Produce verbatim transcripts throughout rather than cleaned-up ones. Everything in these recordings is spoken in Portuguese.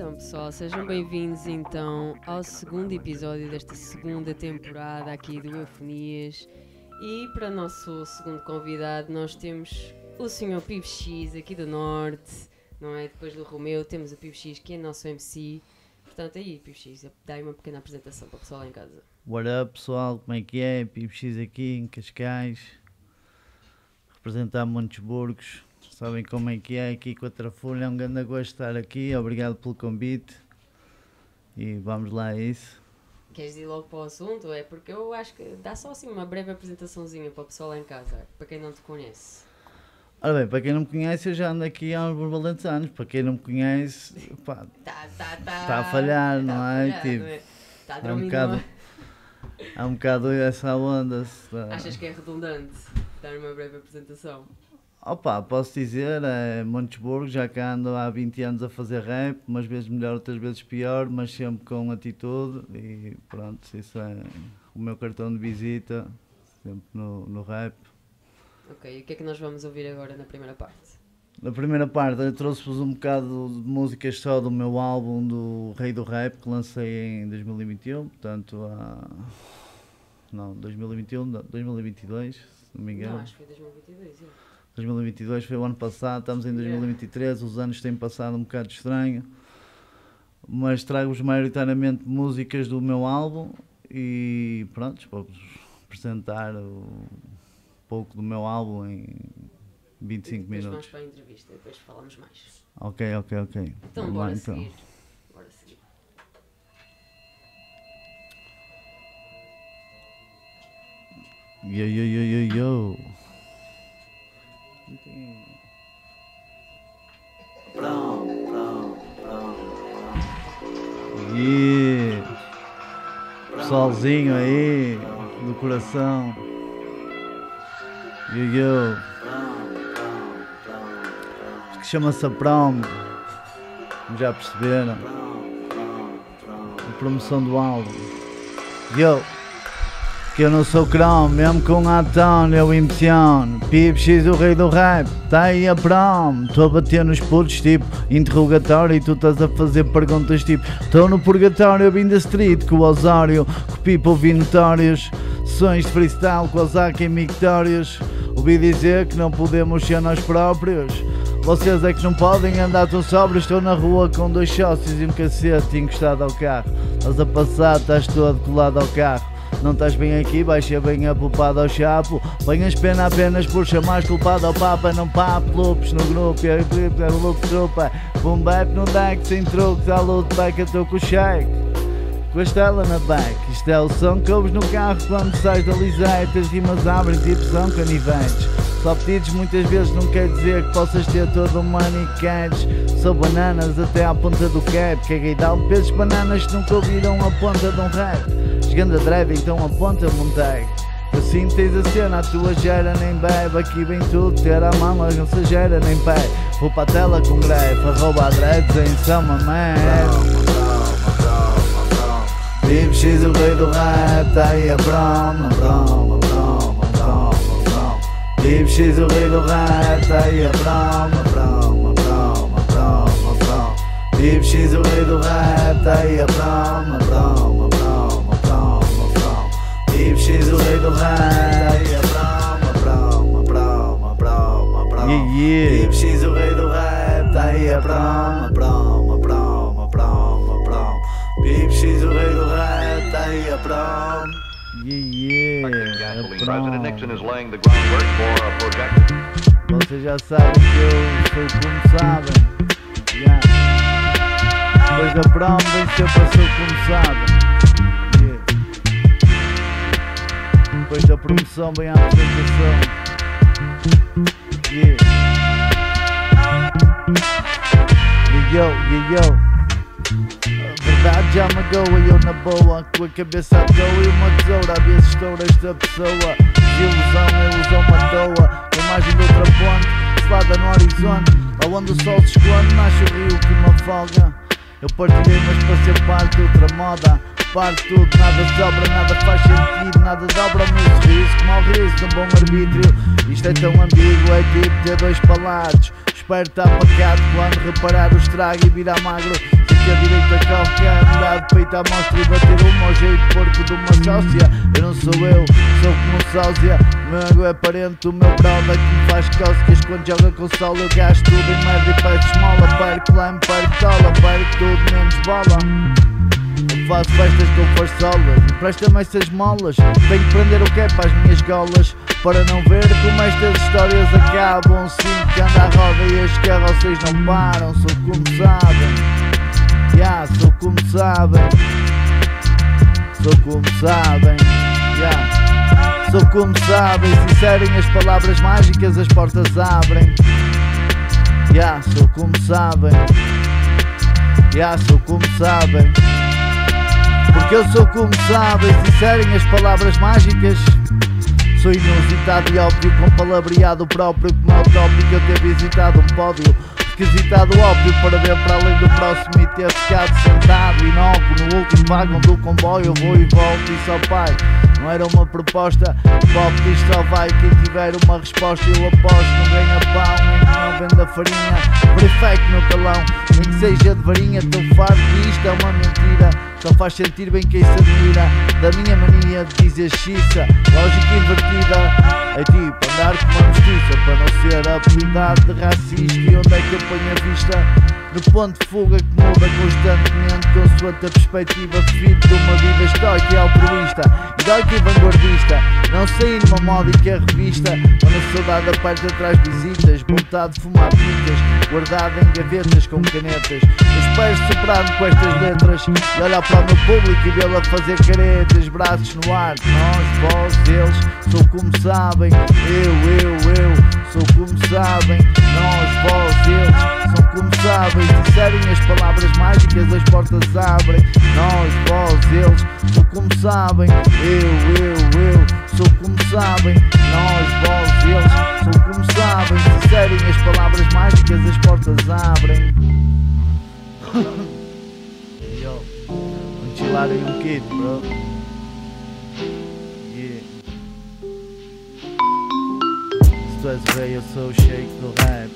Então pessoal, sejam bem-vindos então ao segundo episódio desta segunda temporada aqui do Eufonias. E para o nosso segundo convidado nós temos o senhor P I B X aqui do Norte, não é? Depois do Romeu temos o P I B X que é nosso M C. Portanto aí P I B X, dá-me uma pequena apresentação para o pessoal lá em casa. What up pessoal, como é que é? P I B X aqui em Cascais, representar Montes Burgos. Sabem como é que é aqui com a Trafulha, é um grande gosto estar aqui, obrigado pelo convite e vamos lá a isso. Queres ir logo para o assunto? É porque eu acho que dá só assim uma breve apresentaçãozinha para o pessoal lá em casa, para quem não te conhece. Ora bem, para quem não me conhece eu já ando aqui há uns valentes anos, para quem não me conhece, pá, tá, tá, tá, está a falhar, tá não a é? falhar, Tipo, não é? Tá a há um dormir, bocado, não é? há um bocado essa onda. Se, Achas que é redundante dar uma breve apresentação? Opa, posso dizer, é Montes Burgos, já cá ando há vinte anos a fazer rap, umas vezes melhor, outras vezes pior, mas sempre com atitude e pronto, isso é o meu cartão de visita, sempre no, no rap. Ok, e o que é que nós vamos ouvir agora na primeira parte? Na primeira parte eu trouxe-vos um bocado de músicas só do meu álbum do Rei do Rap, que lancei em dois mil e vinte e um, portanto há... não, dois mil e vinte e um, dois mil e vinte e dois, se não me engano. Não, acho que foi dois mil e vinte e dois, é. dois mil e vinte e dois foi o ano passado, estamos em dois mil e vinte e três, os anos têm passado um bocado estranho, mas trago-vos maioritariamente músicas do meu álbum e pronto, para vos apresentar um pouco do meu álbum em vinte e cinco depois minutos. Vamos para a entrevista, depois falamos mais. Ok, ok, ok. Então Vamos bora lá, então. seguir. Bora seguir. Yo, yo, yo, yo, yo. Yeah. Pessoalzinho aí, do coração. Yo, yo. Isto que chama-se a prom. Como já perceberam. A promoção do álbum. Yo. Que eu não sou crão, mesmo com a tone eu emociono. P I B X o rei do rap, tá aí a prom. Tô a bater nos putos tipo interrogatório e tu estás a fazer perguntas tipo tô no purgatório, eu vim da street com o Osório, com o people vi notórios. Sessões de freestyle com o Ozaki e mictórios. Ouvi dizer que não podemos ser nós próprios. Vocês é que não podem andar tão sóbrios. Estou na rua com dois sócios e um cacete encostado ao carro. Estás a passar, estás todo colado ao carro. Não estás bem aqui, baixa bem a popada ao chapo. Venhas pena apenas por chamares culpado ao papa. Não papo, loops no grupo, é o loop trupa. Boom bap no deck, sem truques, à luta back, eu estou com o shake. Com a estela na back, isto é o som que ouves no carro quando sais da lisete. As rimas abrem tipo são canivetes. Só pedidos muitas vezes não quer dizer que possas ter todo o money catch. Sou bananas até à ponta do cap. Caguei dá um pesos bananas que nunca ouviram a ponta de um rap. Chegando a drive então a ponta montei. Assim tens a cena, a tua gera nem bebe. Aqui vem tudo, ter a mão mas não se gera nem pé. Vou para a tela com greve, arroba dreads em São Mamé. P I B X o rei do rap, tá aí a broma, broma, broma, broma, broma. P I B X o rei do rap, tá aí a broma, broma, broma, broma, broma. P I B X o rei do rap, tá aí a broma, broma, broma, broma, broma. P I B X o rei do rap, tá aí a broma, broma, broma, broma, broma. P I B X o rei do rap, tá aí a broma, broma, broma, broma, broma. P I B X o rei do rap, tá aí a prom. Yeah, yeah, a President Nixon is laying the groundwork for a projected. Vocês já sabem que eu sou como sabem. Yeah. Depois da prom vem sempre a ser como sabem. Yeah. Depois da promoção vem a apresentação. Yeah. Yo, yo, yo. A verdade já magoa e eu na boa, com a cabeça à toa e uma tesoura. Às vezes estoura esta pessoa. Desilusão, ilusão à toa. Com a imagem de outra ponte, selada no horizonte. Lá onde o sol se esconde, nasce o rio que me afoga. Eu partilhei mas para ser parte de outra moda. Parte tudo, nada sobra, nada faz sentido. Nada dobra o meu sorriso, como ao riso de um bom arbítrio. Isto é tão ambíguo, é tipo ter dois palados. Espero estar pacado quando reparar o estrago e virar magro. que a direita qualquer, mudar de peito à mostra e bater uma ao jeito porco de uma sócia. Eu não sou eu, sou como um sósia. O meu ego é parente do meu brother que me faz cócegas quando joga console. Eu gasto tudo em merda e peço esmola, perco lame, perco tola, perco tudo menos bola. Eu faço festas com farsolas, empresta-me essas molas. Tenho que prender o que é para as minhas golas, para não ver como estas histórias acabam. Sinto que anda à roda e as carroças não param. Sou como sabem, yeah, sou como sabem. Sou como sabem, yeah. Sou como sabem, se disserem as palavras mágicas as portas abrem. Yeah, sou como sabem, yeah, sou como sabem. Porque eu sou como sabem, se disserem as palavras mágicas. Sou inusitado e óbvio, com palavreado próprio, como é utópico eu ter visitado um pódio. Requisitado óbvio para ver para além do próximo e ter ficado sentado inócuo no último vagão do comboio. Eu vou e volto e só pai, não era uma proposta. Pop diz só vai, quem tiver uma resposta eu aposto. Não ganha pão, nem que não venda farinha. Prefeito no calão, nem que seja de varinha. Estou farto que isto é uma mentira, só faz sentir bem quem se admira da minha mania de dizer xiça. Lógica invertida é tipo andar com uma mestiça, para não ser apelidado de racista. E onde é que eu ponho a vista? No ponto de fuga que muda constantemente consoante a perspectiva devido de uma vida estoica e altruísta, heroica e vanguardista. Não saí numa módica revista, quando a saudade aperta atrás visitas. Vontade de fumar pintas, guardada em gavetas com canetas. Eu espero superar-me com estas letras e olhar para o meu público e vê-la fazer caretas. Braços no ar, nós, vós, eles. Sou como sabem, eu, eu, eu. Sou como sabem, nós, vós, eles. São como sabem, se disserem as palavras mágicas as portas abrem. Nós, vós, eles. Sou como sabem, eu, eu, eu. Sou como sabem, nós, vós, eles. Sou como sabem, se disserem as palavras mágicas as portas abrem. Yo, vamos chilar aí um kit, bro. Yeah. Se tu és o rei eu sou o shake do rap.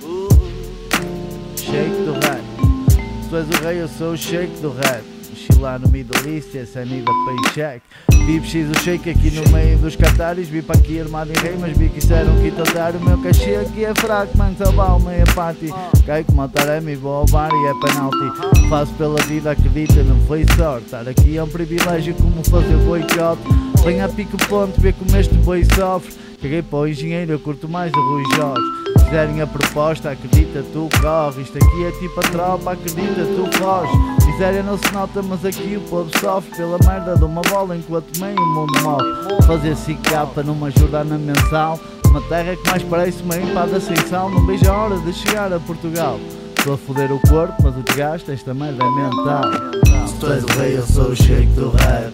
Shake do rap. Se tu és o rei eu sou o shake do rap. Chilar no Middle East, essa é need a paycheck. Vi preciso o shake aqui no meio dos catares. Vi para aqui armado em rei, mas vi que isso era um kit otário. O meu cachê aqui é fraco, mano, salvar meia party. Caio como Taremi e vou ao bar e é penalti. Faço pela vida, acredita, não foi sorte. Estar aqui é um privilégio como fazer boicote. Vem a pico ponto, vê como este boi sofre. Caguei para o engenheiro, eu curto mais o Rui Jorge. Se fizerem a proposta, acredita, tu corre. Isto aqui é tipo a tropa, acredita, tu foge. Miséria não se nota, mas aqui o povo sofre pela merda de uma bola enquanto meio mundo morre. Fazer cicapa numa Jordana mensal, uma terra que mais parece uma empada sem sal. Não vejo a hora de chegar a Portugal. Estou a foder o corpo, mas o desgaste, esta merda é mental. Se tu és o rei, eu sou o shake do rap.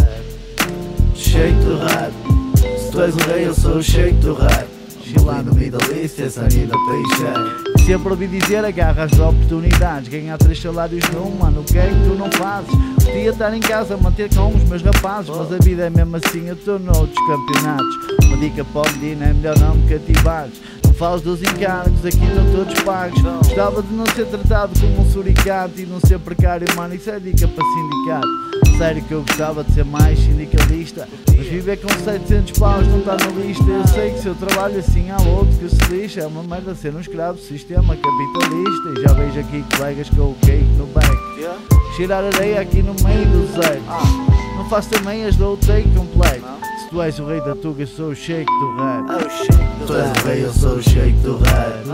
Shake do rap. Se tu és o rei, eu sou o shake do rap. Chilar no Middle East, essa need a paycheck. Sempre ouvi dizer, agarra as oportunidades. Ganhar três salários num, mano, o que é que tu não fazes? Podia estar em casa a manter com os meus rapazes, mas a vida é mesmo assim, eu estou noutros campeonatos. Uma dica para o menino é melhor não me cativares. Não fales dos encargos, aqui estão todos pagos. Gostava de não ser tratado como um suricato e não ser precário, mano, isso é dica para sindicato. Sério que eu gostava de ser mais sindicalista, mas viver com setecentos paus não está na lista. Eu sei que se eu trabalho assim há outro que se lixa. É uma merda ser um escravo do sistema capitalista. E já vejo aqui colegas com o cake no back, cheirar areia aqui no meio do deserto. Não faço também as do take completo. Se tu és o rei da tuga eu sou o shake do rap. Se tu és o rei eu sou o shake do rap.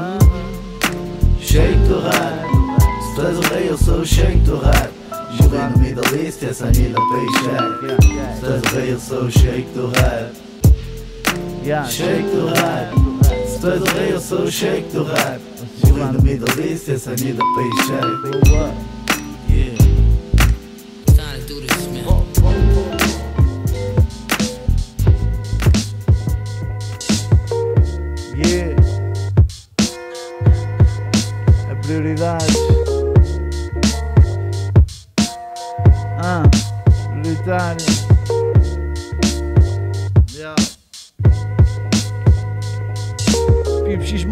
Shake do rap. Se tu és o rei eu sou o shake do rap. Chilar no Middle East, essa need a paycheck. Se tu és o rei eu sou o shake do rap. Shake do rap. Se tu és o rei eu sou o shake do rap. Chilar no Middle East, essa need a paycheck. Yeah. Time to do this, man. Yeah. A prioridade. Ah, prioritário. Yeah. Pip X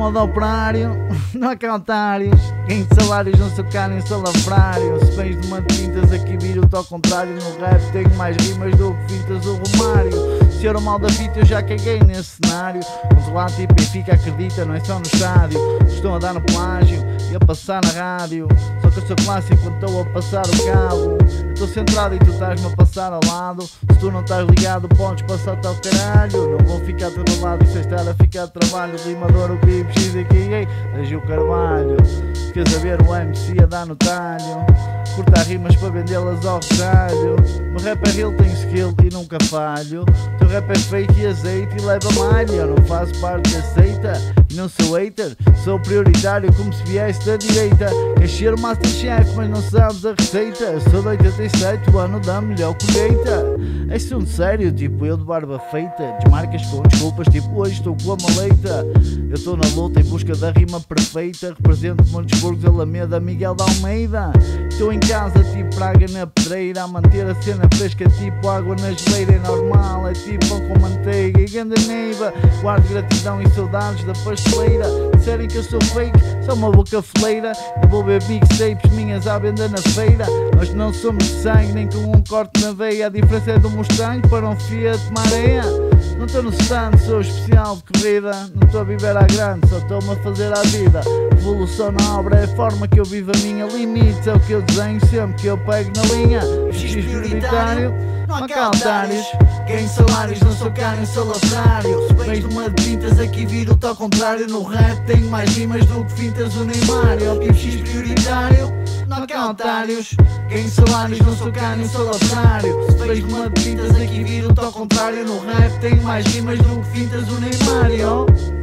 modo operário, não há cá otários. Quem de salários não se querem salafrário. Se vens de uma tintas aqui viro-te ao contrário. No rap tenho mais rimas do que fintas o Romário. Se era o mal da fita eu já caguei nesse cenário. Controlado tipo Benfica acredita, não é só no estádio. Estão a dar no plágio e a passar na rádio. Só que eu sou clássico quando estou a passar o cabo. Estou centrado e tu estás-me a passar ao lado. Se tu não estás ligado podes passar-te ao caralho. Não vou ficar travado, isso é estar a ficar de trabalho. Rimador, o P I B X aqui, ei, desde o Carvalho. Quer saber o M C a dar no talho. Cortar rimas para vendê-las ao retalho. Meu rap é real, tenho skill e nunca falho. Teu rap é fake e azeite e leva malha. Eu não faço parte da seita e não sou hater. Sou prioritário como se viesse da direita. Queres ser o Masterchef mas não sabes a receita. Eu sou de oitenta e sete, o ano da melhor colheita. É assunto sério, tipo eu de barba feita. Desmarcas com desculpas, tipo hoje estou com a maleita. Eu estou na luta em busca da rima perfeita. Represento Montes Burgos, Alameda, Miguel de Almeida. Estou em casa tipo praga na pedreira. A manter a cena fresca tipo água na geleira. É normal, é tipo pão com manteiga e ganda neiva. Guardo gratidão e saudades da pasteleira. Disserem que eu sou fake, sou uma boca fleira. Eu vou ver mixtapes minhas à venda na feira. Nós não somos de sangue nem com um corte na veia. A diferença é do Mustang para um Fiat Marea. Não estou no stand, sou especial de corrida. Não estou a viver à grande, só estou-me a fazer à vida. Evolução na obra é a forma que eu vivo a minha. Limites é o que eu desenho sempre que eu pego na linha. X prioritário, não há cá otários. Ganho salários, não sou caro em salafrário. Se vens de uma de pintas aqui viro-te ao contrário. No rap tenho mais rimas do que fintas o Neymar. É o X prioritário, não há cá otários. Ganho salários, não sou caro em salafrário. Se vens de uma de pintas aqui viro-te ao contrário. No rap tenho mais rimas do que fintas o Neymar.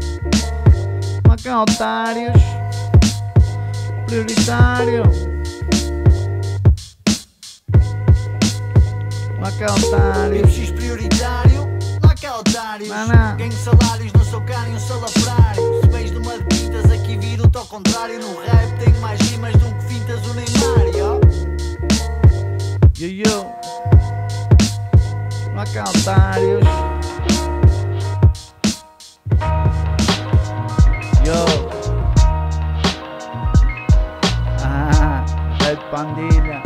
Não há cá otários. Prioritário, não há cá otários. X prioritário, não há cá otários. Mana. Ganho salários, não sou caro em um salafrário. Se vens de uma de pintas aqui viro-te ao contrário. No rap tenho mais rimas do que fintas o Neymar. Yo, yo. Não há cá otários. Yo. Ah, Red Pandilha.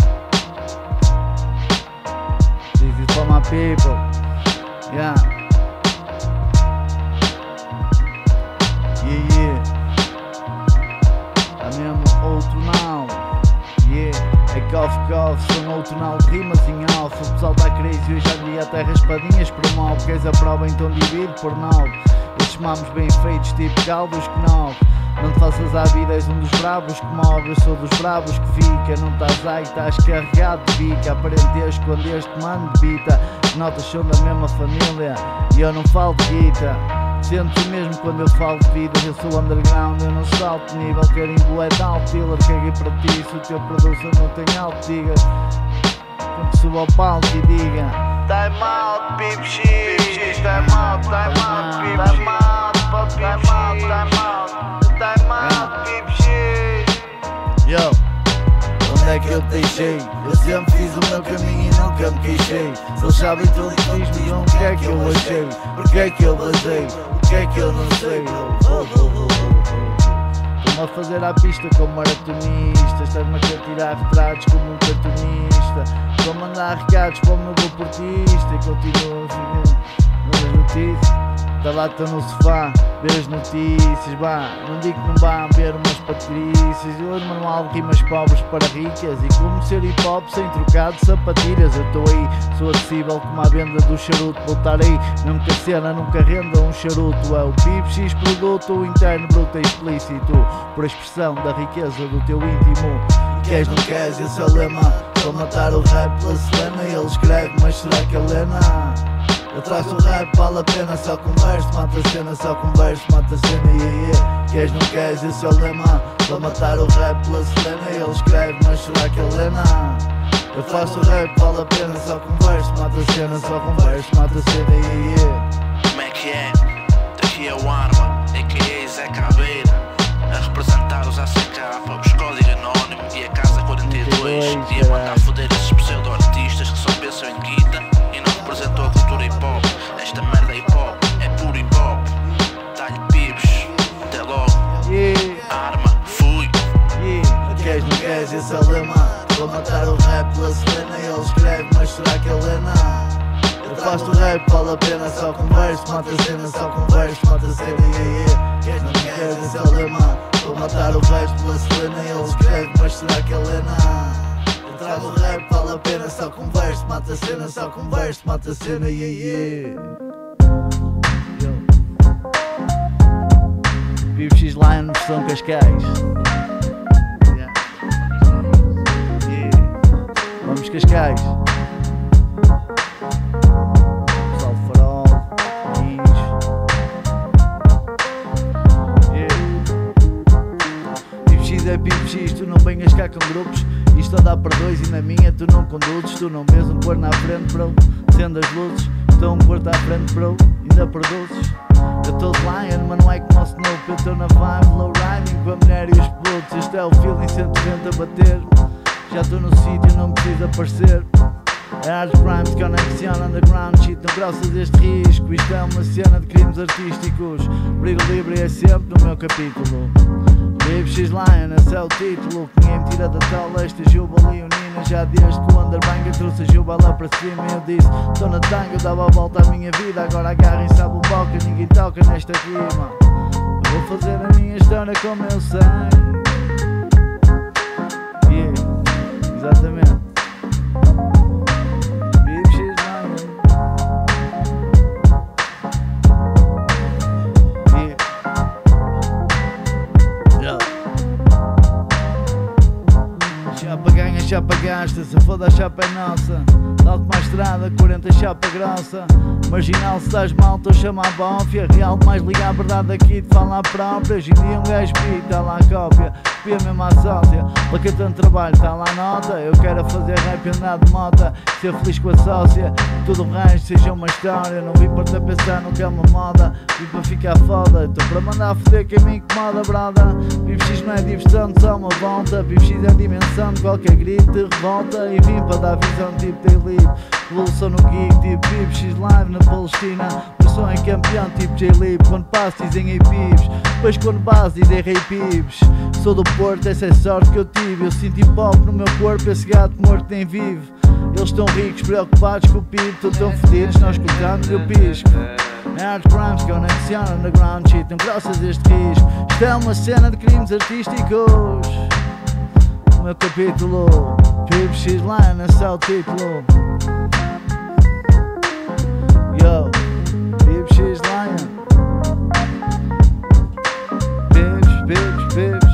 This is for my people. Yeah. Yeah, yeah. Tá mesmo outro não. Yeah. É cof cof, sou outro não de rimas em alfa. O pessoal tá crazy, hoje já dia até raspadinhas promove. Queres a prova então divide por nove. Estes mamos bem feitos tipo caldos que nove. Não te faças à vida, és um dos bravos que morre. Eu sou dos bravos que fica. Não estás aí, estás carregado de bica. Aparentesco quando este mano de bita. As notas são da mesma família e eu não falo de guita. Sento mesmo quando eu falo de vida. Eu sou underground, eu não salto nível. Carimbo é de alto dealer, caguei para ti. Se o teu producer não tem alto, diga. Quando subo ao palco e diga Time out, P I B X. Time out, time out, P I B X. Time out, time out, time out. Time out, P I B X. Yo, onde é que eu te deixei? Eu sempre fiz o meu caminho e nunca me queixei. Se eles sabem tudo, diz-me o que é que eu achei. Porque é que eu basei, o que é que eu não sei. Oh, oh, oh, oh, oh. Estou-me a fazer à pista como maratonista. Estás-me a querer tirar retratos como um cartunista. Estou a mandar recados para o meu bom portista. E continuo a seguir nas notícias. Está lá, estou no sofá, ver as notícias, vá. Não digo que não vá ver umas patrícias. Hoje manual de rimas pobres para ricas. E como ser hip hop sem trocar de sapatilhas. Eu estou aí, sou acessível como a venda do charuto. Vou estar aí, mesmo que a cena nunca renda um charuto. É o P I B X produto, o interno bruto é explícito. Por expressão da riqueza do teu íntimo. Queres, não queres, esse é o lema. Vou matar o rap pela Selena. Ele escreve, mas será que a Lena? Eu traço o rap, vale a pena, só converso, mata a cena, só converso, mata a cena, yeah, yeah. Queres, não queres, esse é o lema. Vou matar o rap pela Selena. Ele escreve, mas será que a Lena? Eu faço o rap, vale a pena, só converso, mata a cena, só converso, mata a cena, yeah, yeah. Como é que é? Daqui é o Arma, a k a. Zé Caveira. A representar os A C K, os código anónimo e a Casa quarenta e dois. E a mandar foder esses pseudo-artistas que só pensam em guita e não representam a cultura hip hop. Esta merda é hip hop, é puro hip hop. Dá-lhe pibes, até logo. matar o rap pela Selena. Ele escreve, mas será que ele lê? Não. Eu faço o rap, vale a pena, só converso. Mata a cena, só converso, mata a cena, yeah, yeah. Quem não quer dizer alemão. Vou matar o resto pela Selena. Ele escreve, mas será que ele lê? Não. Eu trago o rap, vale a pena, só converso. Mata a cena, só converso, mata a cena, yeah, yeah. P F X Lion versão Cascais. Yeah. Yeah. Vamos Cascais. Pessoal de Farol, Guinhos. Yeah. P F X é P F X, tu não venhas cá com grupos. Isto a dá para dois e na minha tu não conduzes. Tu não vês um corno à frente, bro, sendo as luzes. Estou um corto à frente, bro, ainda produzes. Eu tô de Lion, mas não é como o Snoop. Eu tô na vibe, low riding com a mulher e os putos. Este é o feeling cento e vinte a bater. Já tô no sítio, não preciso aparecer. É Hard Crimes, Connection, Underground shit. Não grossas este risco. Isto é uma cena de crimes artísticos. Brigo livre é sempre no meu capítulo. P F X Lion, esse é o título. Que ninguém me tira da tela, esta juba leonina. Já desde que o Underbanger trouxe a juba lá para cima. Eu disse, tô na tanga, eu dava a volta à minha vida. Agora agarra e sabe o boca, ninguém toca nesta rima. Eu vou fazer a minha história como eu sei. Yeah, exatamente. P F X Lion. Yeah. Chapa ganha, chapa gasta, se foda a chapa é nossa. Tal como a estrada, quarenta chapa grossa. Marginal, se estás mal, estou a chamar a bófia. Real, mais liga a verdade aqui, te fala a própria. Hoje em dia um gajo pita lá a cópia. Copia mesmo à sócia. Para que tanto trabalho, está lá a nota. Eu quero fazer rap e andar de mota. Ser feliz com a sócia. Tudo o resto seja uma história. Não vim para te pensar no que é uma moda. Vim para ficar foda. Estou para mandar foder quem me incomoda, brada. P F X não é diversão, só uma volta. P F X é a dimensão de qualquer grito de revolta. E vim para dar visão tipo Day-Lib. Evolução no geek, tipo P F X Live na Palestina. Versão em campeão, tipo J-Lib. Quando passo dizem hey pips. Depois quando base dizem hey pips. Sou do Porto, essa é a sorte que eu tive. Eu sinto hip-hop no meu corpo, esse gato morto nem vive. Eles estão ricos, preocupados com o P I B. Estão tão fedidos, nós escutamos e eu pisco. Hard Crimes, Connection, Underground shit. Não grossas este risco. Isto é uma cena de crimes artísticos. O meu capítulo, P F X Lion, esse é o título. Yo, P F X Lion. Pips, pips, pips.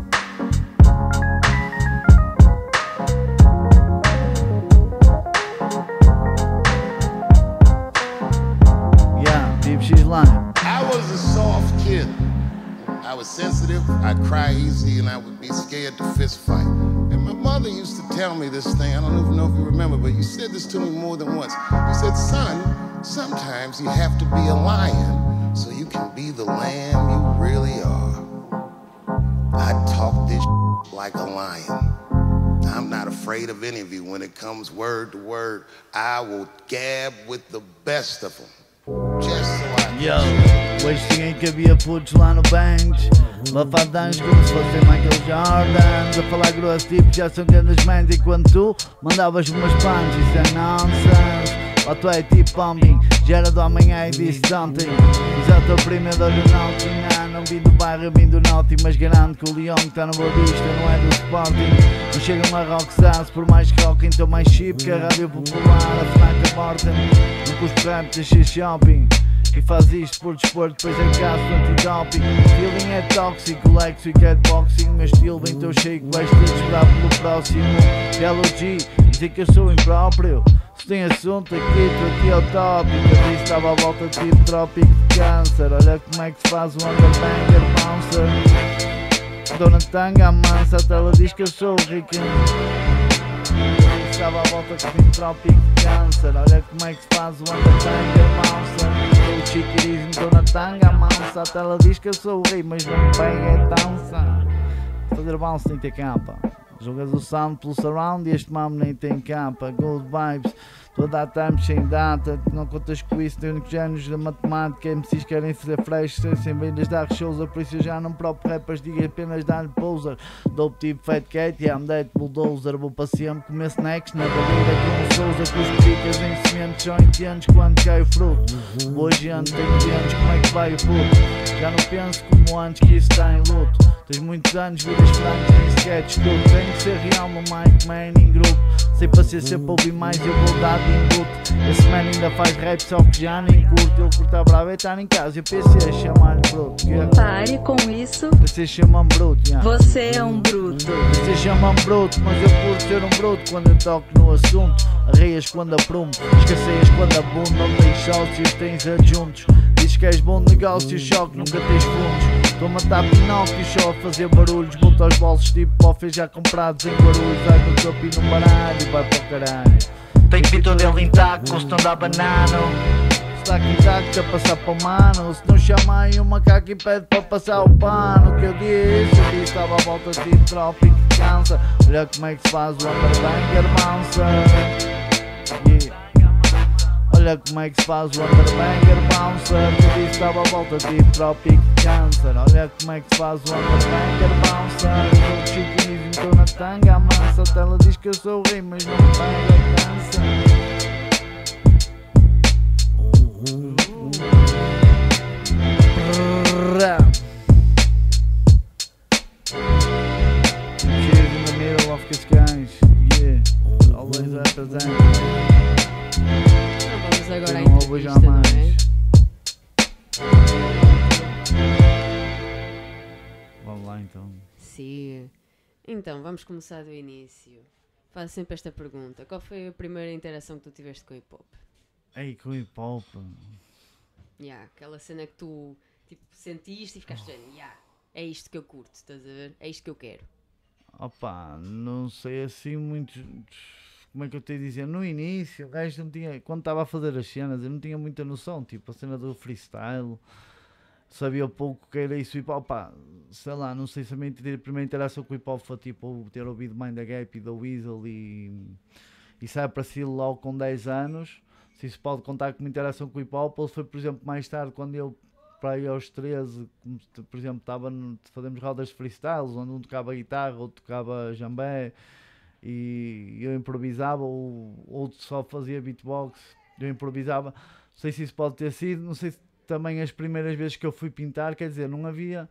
Yeah, P F X Lion. I was a soft kid. I was sensitive, I'd cry easy, and I would be scared to fist fight. And my mother used to tell me this thing, I don't even know if you remember, but you said this to me more than once. You said, son, sometimes you have to be a lion so you can be the lamb you really are. I talk this like a lion. I'm not afraid of any of you. When it comes word to word, I will gab with the best of them. Just so I can. Yo, hoje tinha que havia putos lá no Bangs. Lafadãs como se fossem Michael Jordan. A falar grosso tipo já são grandes mães. E quando tu mandavas umas punch, isso é nonsense. Lá tu é tipo bombing, já era do amanhã e disse de ontem. Exato, a prima de olho não tinha. Não vim do bairro, eu vim do norte. Mas garanto que o Leão que está no Boa Vista não é do Sporting. Não chega uma rockstars, por mais que rock, então mais chip que a rádio popular. A FNAC a morta, não custo rap, deixa shopping. Quem faz isto por desporto, depois é caso anti-doping. Feeling é tóxico, lexo e catboxing. Meu estilo bem tão cheio que vais ter de esperar pelo próximo. Hello G, dizer que eu sou impróprio. Se tem assunto aqui, estou aqui ao tópico. Eu disse estava à volta tipo trópico de câncer. Olha como é que se faz o underbanger bouncer. Dona Tanga, a mansa, até ela diz que eu sou rico. Estava à volta tipo trópico de câncer. Olha como é que se faz o underbanger bouncer. O chiquirismo, Dona Tanga, a mansa, até ela diz que eu sou rico, mas não me pega é dança. Fazer bounce tem que ter capa. Jogas o sound pelo surround e este mamo nem tem capa. Gold vibes, Estou a dar time sem data, não contas com isso, tenho géneros da matemática, M Cs querem fazer fresh, sem vendas dar shows, por isso eu já não próprio rappers, digo apenas dar-lhe poser. Dope tipo Fat Cat, yeah, I'm dead bulldozer, vou para sempre comer snacks na barriga com um Sousa, com os picas em sementes, só entendes quando cai o fruto. Boa gente, entendes como é que vai o puto, já não penso como antes que isso está em luto. Tens muitos anos, vidas francas, nem sequer te escuto. Tenho que ser real, meu mic man em grupo. Sei para ser sempre ouvir mais, eu vou dar de input. Esse man ainda faz rap, só que já nem curto. Ele curta bravo e estar em casa e o P C chamar-lhe bruto. Yeah. Pare com isso. P C chama-me bruto, yeah. Você é um bruto. P C chama-me bruto, mas eu curto ser um bruto quando eu toco no assunto. Arreias quando aprumo, escasseias quando abundo. Não tens sócios, tens adjuntos. Dizes que és bom negócio, choque, nunca tens fundos. Estou a matar Pinóquio, só a fazer barulhos. Volto aos bolsos tipo bofes já comprados em Guarulhos. Vai no topo e no baralho, vai para o caralho. Tenho pinto dele intacto, com o stand a banano. Se está aqui intacto, a passar para o mano. Se não chama aí um macaco e pede para passar o pano. O que eu disse, eu disse, estava à volta de tipo trópico que cansa. Olha como é que se faz o underbanger mansa. Yeah. Olha como é que se faz o underbanger bouncer. Eu disse estava à volta tipo Tropic Cancer. Olha como é que se faz o underbanger bouncer. Eu sou chiquinismo, estou na tanga, a massa. Até ela diz que eu sou o rei, mas não me pega a dança. Cheers in the middle of the skies. Yeah, always represent. Vamos agora à Eu não ouvo entrevista, não jamais. é? Vamos lá então. Sim. Então, vamos começar do início. Faço sempre esta pergunta. Qual foi a primeira interação que tu tiveste com o hip hop? Ei, com hip hop. Yeah, aquela cena que tu tipo, sentiste e ficaste dizendo, yeah, é isto que eu curto, estás a ver? É isto que eu quero. Opa, não sei assim muito. Como é que eu tenho a dizer? No início, o gajo não tinha. Quando estava a fazer as cenas, eu não tinha muita noção. Tipo, a cena do freestyle. Sabia pouco que era isso. Hip hop, pá, sei lá, não sei se a minha primeira interação com o hip hop foi tipo ter ouvido Mind the Gap e da Weasel e. E sai para si logo com dez anos. Se isso pode contar como interação com o hip hop, ou se foi, por exemplo, mais tarde, quando eu, para aí aos treze, por exemplo, estava no, fazemos rodas de freestyles, onde um tocava guitarra, outro tocava jambé, e eu improvisava, ou outro só fazia beatbox, eu improvisava. Não sei se isso pode ter sido, não sei se também as primeiras vezes que eu fui pintar, quer dizer, não havia...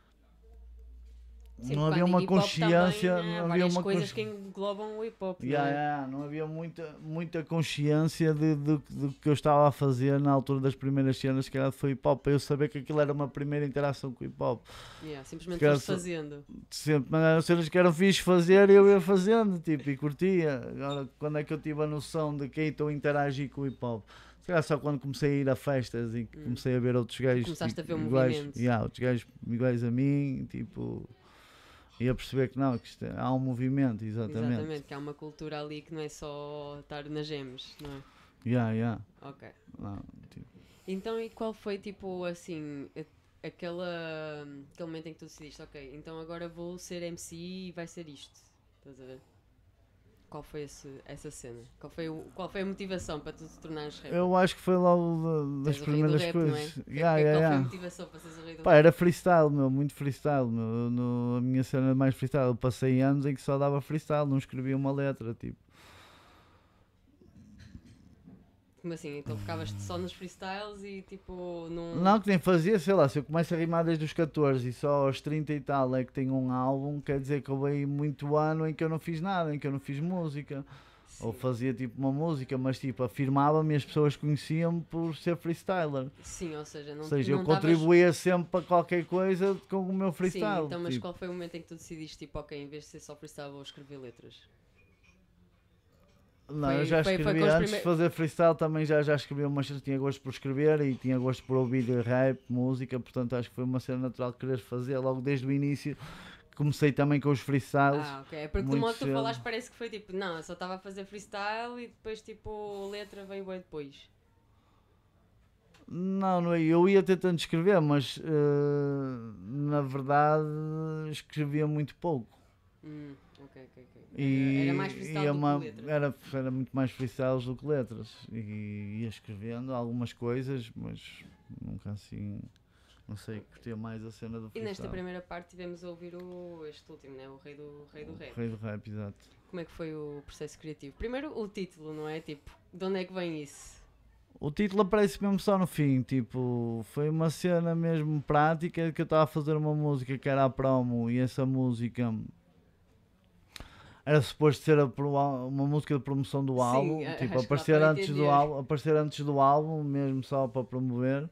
Sim, não havia uma hip hop consciência, também, né, não havia várias uma coisas consci... que englobam o hip hop. Yeah, não é? yeah, não havia muita, muita consciência de, de, de que eu estava a fazer na altura das primeiras cenas, que era foi hip hop, para eu saber que aquilo era uma primeira interação com o hip hop. Yeah, simplesmente Que era foste só- fazendo. Sempre, mas eram cenas que eram fixe fazer e eu ia fazendo, tipo, e curtia. Agora, quando é que eu tive a noção de que aí estou a interagir com o hip hop? Se calhar só quando comecei a ir a festas e que Hum. comecei a ver outros gajos Começaste a ver o iguais, movimento. yeah, outros gajos iguais a mim, tipo, e a perceber que não, que isto é- há um movimento, exatamente. Exatamente, que há uma cultura ali que não é só estar nas gems, não é? Yeah, yeah. Ok. Não, tipo, Então, e qual foi, tipo, assim, a- aquela, aquele momento em que tu decidiste, ok, então agora vou ser M C e vai ser isto, estás a ver? Qual foi esse, essa cena? Qual foi, o, qual foi a motivação para tu te tornares rapper? eu acho que foi logo da- das És o rei do primeiras rap, coisas. não é? Que- Yeah, que- yeah, qual foi a yeah. motivação para seres o rei do Pá, rap? era freestyle, meu, muito freestyle, meu. Eu no- a minha cena era mais freestyle. Eu passei anos em que só dava freestyle, não escrevia uma letra, tipo. Como assim? Então ficavas só nos freestyles e tipo num... Não, que nem fazia, sei lá, se eu começo a rimar desde os catorze e só aos trinta e tal é que tenho um álbum, quer dizer que eu veio muito ano em que eu não fiz nada, em que eu não fiz música. Sim. Ou fazia tipo uma música, mas tipo, afirmava-me e as pessoas conheciam-me por ser freestyler. Sim, ou seja, não Ou seja, não eu tavas- contribuía sempre para qualquer coisa com o meu Sim, freestyle. então, mas tipo. qual foi o momento em que tu decidiste, tipo, ok, em vez de ser só freestyle, vou escrever letras? Não, Foi- eu já foi- foi escrevi com os antes prime- de fazer freestyle, também já, já escrevi umas cenas, tinha gosto por escrever e tinha gosto por ouvir rap, música, portanto acho que foi uma cena natural de querer fazer logo desde o início. Comecei também com os freestyles. Ah, ok. É porque do muito modo que tu cedo. falaste parece que foi tipo, não, eu só estava a fazer freestyle e depois tipo, letra veio bem depois. Não, não é, eu ia tentando escrever, mas eh, na verdade escrevia muito pouco. Hum, ok, ok, ok. E, Era mais freestyle e é do uma- que letras. era, era muito mais freestyles do que letras. E ia escrevendo algumas coisas, mas nunca assim, não sei, curtia mais a cena do E freestyle. nesta primeira parte tivemos a ouvir o, este último, né? O Rei do, rei do Rap. Rei do Rap, exato. Como é que foi o processo criativo? Primeiro o título, não é? Tipo, de onde é que vem isso? O título aparece mesmo só no fim, tipo, foi uma cena mesmo prática que eu estava a fazer uma música que era a promo e essa música era suposto ser a pro- uma música de promoção do Sim, álbum, a- tipo, acho que dá aparecer para antes do entender. álbum, aparecer antes do álbum, mesmo só para promover.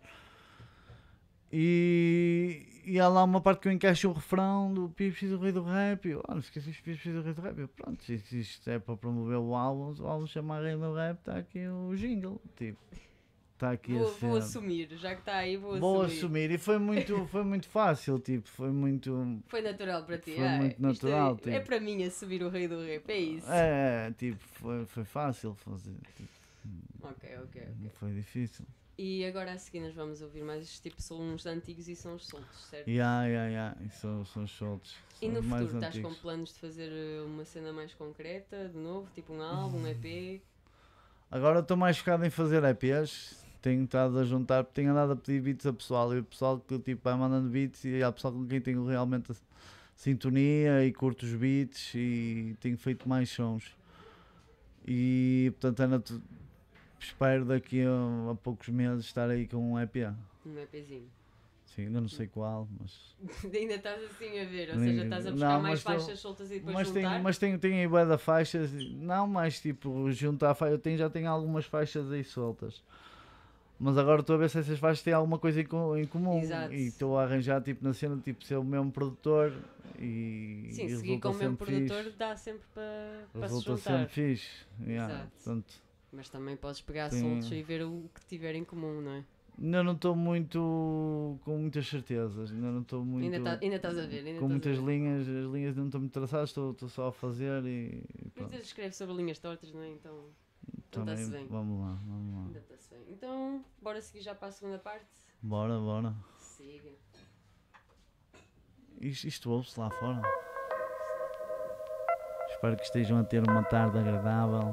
E, e há lá uma parte que eu encaixo o refrão do Pipsi do Rei do Rap. Eu, olha, esqueci o Pipsi do Rei do Rap. Eu, pronto, se se isto é para promover o álbum, o álbum chama Rei do Rap, está aqui o jingle. Tipo, está aqui Vou, a vou cena. assumir, já que está aí, vou, Vou assumir. assumir. E foi muito, foi muito fácil, tipo, foi muito. Foi natural para ti. Foi ah, muito isto natural, É, é tipo. para mim assumir o Rei do Rap, é isso. É, tipo, foi, foi fácil fazer. Tipo, Ok, ok, não ok. foi difícil. E agora a seguir nós vamos ouvir mais, tipo, são uns antigos e são os soltos, certo? Ya, ya, ya. E são, são os soltos. E São no os mais futuro estás com antigos. planos de fazer uh, uma cena mais concreta, de novo, tipo um álbum, um E P? Agora estou mais focado em fazer E Ps. Tenho estado a juntar, tenho andado a pedir beats a pessoal. E o pessoal que tipo, vai mandando beats e há pessoal com quem tenho realmente a sintonia e curto os beats e tenho feito mais sons. E portanto ainda te- espero daqui a, a poucos meses estar aí com um E P. Um EPzinho. Sim, ainda não sei qual, mas. Ainda estás assim a ver, ou Nem- seja, estás a buscar não, mais mas tô- faixas soltas e depois Mas juntar? tenho, mas tenho, tenho aí bué de faixas, não mais tipo juntar faixas, eu tenho, já tenho algumas faixas aí soltas. Mas agora estou a ver se essas faixas têm alguma coisa em, co- em comum. Exato. E estou a arranjar tipo na cena, tipo ser o mesmo produtor e, Sim, e seguir resulta com o mesmo sempre produtor fixe. dá sempre para para se Resulta juntar. sempre fixe. Yeah, Exato. portanto, Mas também podes pegar Sim. soltos e ver o que tiver em comum, não é? ainda não estou muito com muitas certezas, ainda não estou muito Ainda, tá, ainda estás a ver, ainda com estás muitas a ver. linhas, as linhas não estão muito traçadas, estou, estou só a fazer e, e Muitas pronto. vezes escreve sobre linhas tortas, não é? Então, então Também, está-se bem. vamos lá, vamos lá. Ainda está-se bem. Então, bora seguir já para a segunda parte? Bora, bora. Siga. Isto, isto ouve-se lá fora. Espero que estejam a ter uma tarde agradável.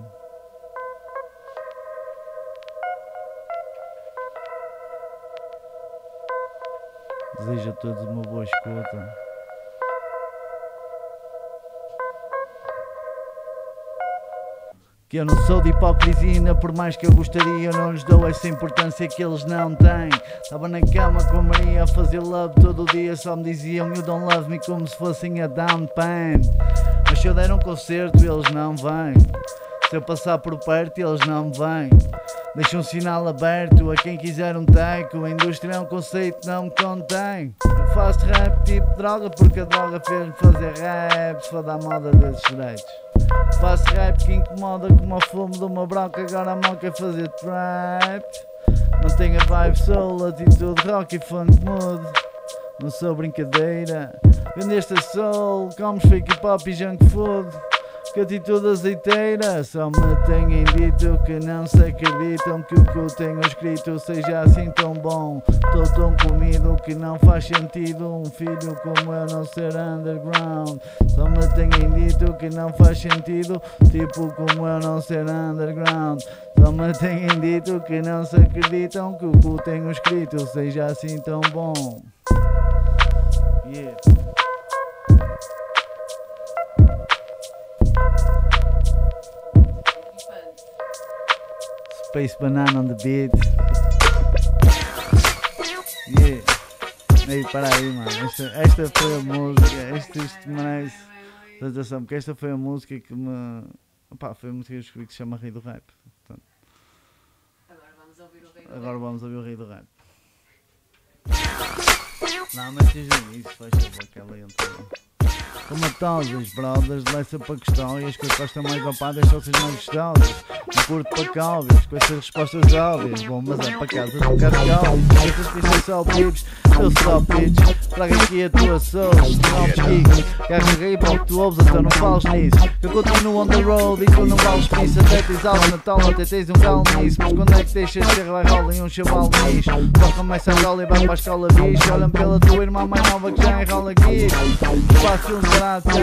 Desejo a todos uma boa escuta. Que eu não sou de hipocrisia, ainda por mais que eu gostaria, eu não lhes dou essa importância que eles não têm. Estava na cama com a Maria a fazer love todo o dia, só me diziam you don't love me como se fossem a down pain. Mas se eu der um concerto eles não vêm, se eu passar por perto eles não vêm. Deixo um sinal aberto a quem quiser um teco, a indústria é um conceito, não me contém. Eu faço rap tipo droga porque a droga fez-me fazer rap, se for da moda desses direitos. Faço rap que incomoda como o fumo de uma broca, agora a moca é fazer trap. Mantenho a vibe soul, atitude rock e funk mood. Não sou brincadeira, vendeste a soul, comes fake hip hop e junk food. Que atitude azeiteira, só me têm dito que não se acreditam que o que eu tenho escrito seja assim tão bom. Estou tão comido que não faz sentido um filho como eu não ser underground. Só me têm dito que não faz sentido, tipo como eu não ser underground. Só me têm dito que não se acreditam que o que eu tenho escrito seja assim tão bom. Yeah. Space Banana on the beat. Yeah. Ei, para aí, mano. Esta, esta foi a música. Isto, isto merece atenção, porque esta foi a música que me. Opá, foi a música que eu escrevi que se chama Rei do Rap. Portanto, Agora vamos ouvir o Rei do agora Rap. vamos ouvir o Rei do Rap. Não, mas seja isso, faz favor, aquela entrada. Como tosas, brothers, leça para questão. E as que eu gosto mais vapadas são as mais gostosas. Não curto para calves, com essas respostas óbvias. Bom, mas é para casa do cascal. Essas pistas só pips, eu só pitch. Traga aqui a tua sauce, não pesquiques. Carreguei para o que tu ouves, então não fales nisso. Que eu continuo on the road e tu não vales piso. Até tens algo na tola, até tens um galo nisso. Mas quando é que deixas de ser vai rola em um chaval nisso? Só começa a rola e vai para a escola bicho. Olham pela tua irmã mais nova que já enrola aqui. Fácil de tratar.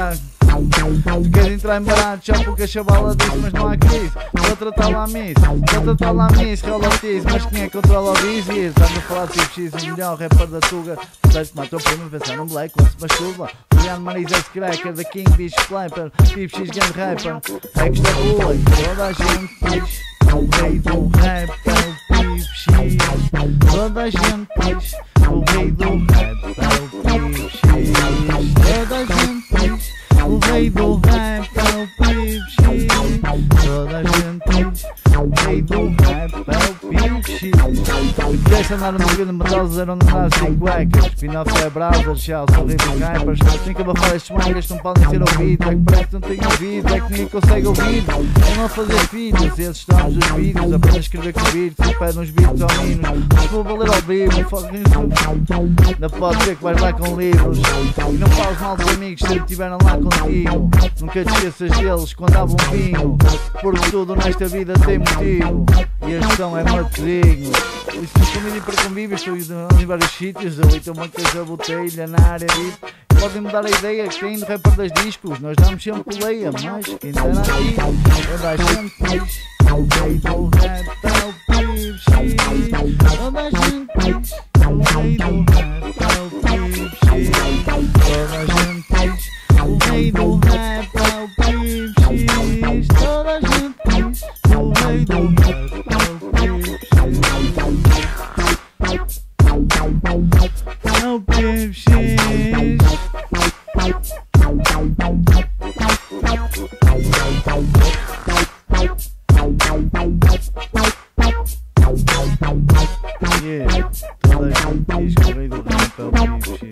Tu queres entrar em barato só porque a chavala disse, mas não há crise. Vou tratar lá a miss, vou tratar lá a miss, relativo. Mas quem é que controla o bis? Estamos a falar de P X, o melhor rapper da Tuga. Portanto, matou para mim pensar num black, quando se masturba. Juliano Marizes Cracker, da King Beach Flapper, P X grande rapper. É que está boa e toda a gente diz. O rei do rap é o P X. Toda a gente diz. O rei do rap é o P X. Toda a gente diz. O rei do rap é o P X. Toda a gente diz. O rei do rap é o P X. Se quisesse andar numa vida medosa, eram andar sem cuecas. Spin-off é browser, shell, são ricos hypers. Tem que abafar estes mangas, não podem ser ouvidos. É que parece que não têm ouvido, é que ninguém consegue ouvir. É não fazer filhos, esses estamos dos vídeos. Apenas escrever com beats, se pedem uns beats ao minos. Mas vou valer ao vivo, foco nisso. Não pode ser que vais lá com livros. E não fales mal dos amigos se estiveram lá contigo. Nunca te esqueças deles quando há bom vinho. Porque tudo nesta vida tem motivo. E a gestão é martelinho. Isso de comida para convívio, estou em vários sítios. Eu estou uma coisa botelha na área deep. Podem mudar a ideia que tem de rapper das discos. Nós damos sempre leia, mas quem está aqui toda a gente diz. O rei do rap é o P X. Toda a gente diz. O rei do rap é o P X. Toda a gente diz. O rei do rap é o P X. Toda a gente diz. O rei do rap é o P X. É o P X. Yeah, toda a gente diz que o rei do rap é o P X.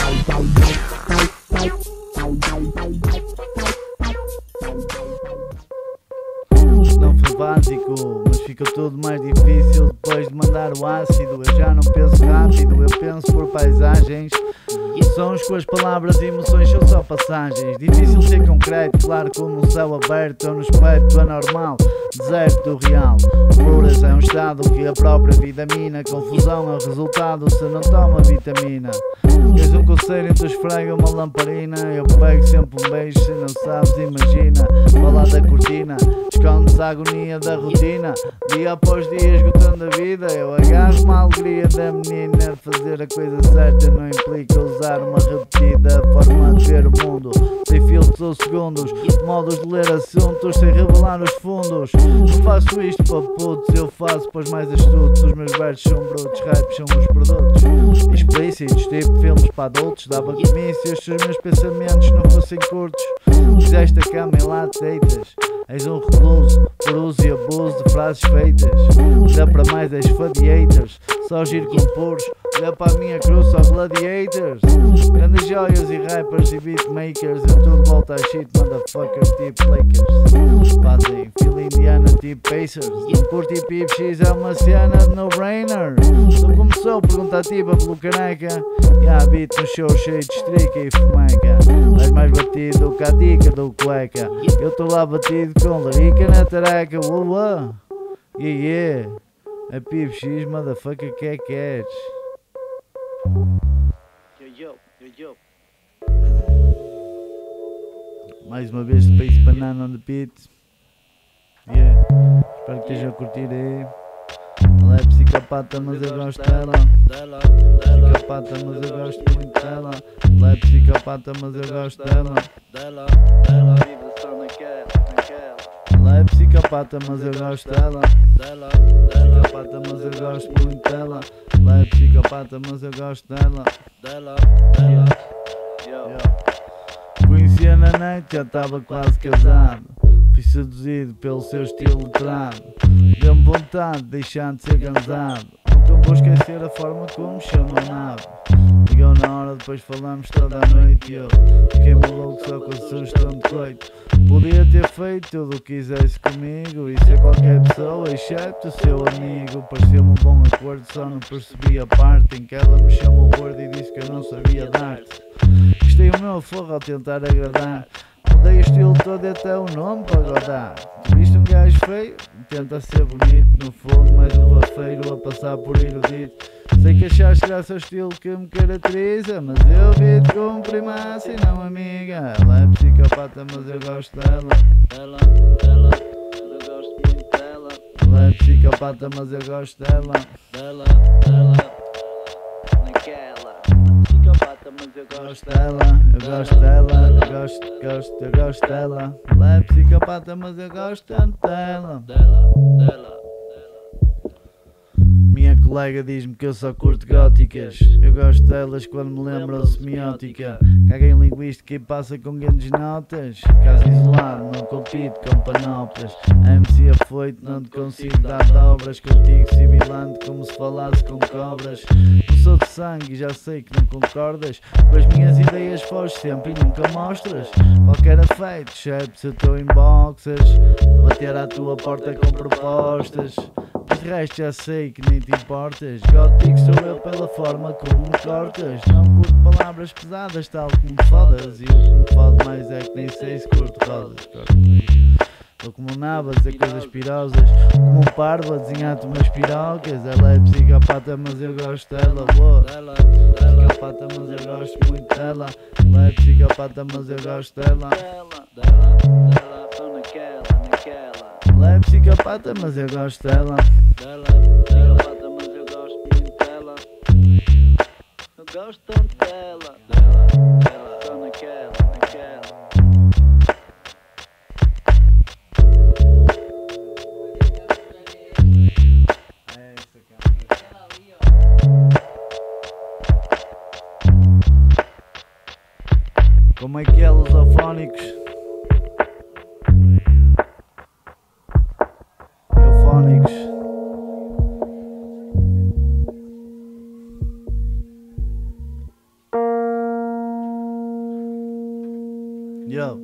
Não foi básico, mas fica tudo mais difícil depois de mandar o ácido. Eu já não penso rápido, eu penso por paisagens. Sons com as palavras e emoções são só passagens. Difícil ser concreto, claro como um céu aberto. Ou no espectro anormal, deserto do real. Puras é um estado que a própria vida mina. Confusão é o resultado se não toma vitamina. És um conselho entre esfrega uma lamparina. Eu pego sempre um beijo, se não sabes imagina. Falar da cortina, esconde-se a agonia da rotina. Dia após dia esgotando a vida. Eu agarro-me a alegria da menina. Fazer a coisa certa não implica usar uma repetida forma de ver o mundo. Sem filtros ou segundos, modos de ler assuntos sem revelar os fundos. Não faço isto para putos, eu faço para os mais astutos. Os meus versos são brutos, raps são os produtos explícitos, tipo filmes para adultos. Dava comícios se os meus pensamentos não fossem curtos. Fizeste a cama e lá te deitas. És um recluso, por uso e abuso de frases feitas. Dá para mais és fadiators, só giro com puros. Olha para a minha cruz, só gladiators. Grandes joias e rappers e beatmakers. Eu tudo volta a shit, motherfuckers tipo Lakers. Fazem fila indiana tipo Pacers. Não curti P X, é uma cena de no-brainer. Só começou a perguntar tipo pelo caneca. E há beat no show cheio de estrica e fumeca. Mas mais batido que a dica do cueca. Eu estou lá batido com larica na tareca. Uh, uh. Yeah, yeah. É P X, motherfucker, que é que és? Mais uma vez Space Banana on the beat. Yeah. Espero que estejam a curtir aí. Ela é psicopata, mas eu gosto dela. Psicopata, mas eu gosto muito dela. Ela é psicopata, mas eu gosto dela. Ela é psicopata, mas eu gosto dela. Psicopata, mas eu gosto muito dela. Ela é psicopata, mas eu gosto dela. Conhecia na net, já estava quase casado. Fui seduzido pelo seu estilo letrado. Deu-me vontade de deixar de ser cansado. Nunca vou esquecer a forma como chamou a nave. Ligou na hora, depois falamos toda a noite. E eu fiquei maluco só com a sugestão de coito. Podia ter feito tudo o que quisesse comigo. E ser qualquer pessoa, exceto o seu amigo. Pareceu-me um bom acordo, só não percebi a parte em que ela me chamou gordo e disse que eu não sabia dar-te. Gostei o meu forro ao tentar agradar. Mudei o estilo todo e até o nome para agradar. Viste um gajo feio? Tenta ser bonito no fundo, mais um rafeiro a passar por erudito. Sei que achaste graça ao estilo que me caracteriza, mas eu vi-te como primaça e não amiga. Ela é psicopata, mas eu gosto dela. Ela, ela, eu gosto muito dela. Ela é psicopata, mas eu gosto dela. Dela, dela, naquela. Psicopata, mas eu gosto dela. Eu gosto dela, eu gosto, gosto, eu gosto dela. Ela é psicopata, mas eu gosto tanto dela. Dela, dela. Minha colega diz-me que eu só curto góticas. Eu gosto delas quando me lembram semiótica. Caga em linguística e passa com grandes notas. Caso isolado, não compito com panóplias. A M C afoito, não te consigo dar dobras. Contigo sibilante como se falasse com cobras. Não sou de sangue e já sei que não concordas. Com as minhas ideias foges sempre e nunca mostras. Qualquer afeito, exceto se eu estou em boxers. Bater à tua porta com propostas. De resto já sei que nem te importas. Gótico sou eu pela forma como me cortas. Não curto palavras pesadas tal como me fodas. E o que me fode mais é que nem sei se curto rodas. Estou como um nabo a dizer coisas pirosas. Como um parvo a desenhar-te umas pirocas. Ela é psicopata mas eu gosto dela. Boa. Psicopata mas eu gosto muito dela. Ela é psicopata mas eu gosto dela. Dela, dela, estou naquela, naquela. Ela é psicopata, mas eu gosto dela. Dela, psicopata, mas eu gosto muito dela. Eu gosto tanto dela. Dela, dela, estou naquela, naquela. É essa, cara. Como é que é, lusofónicos? Eufónicos. Yo.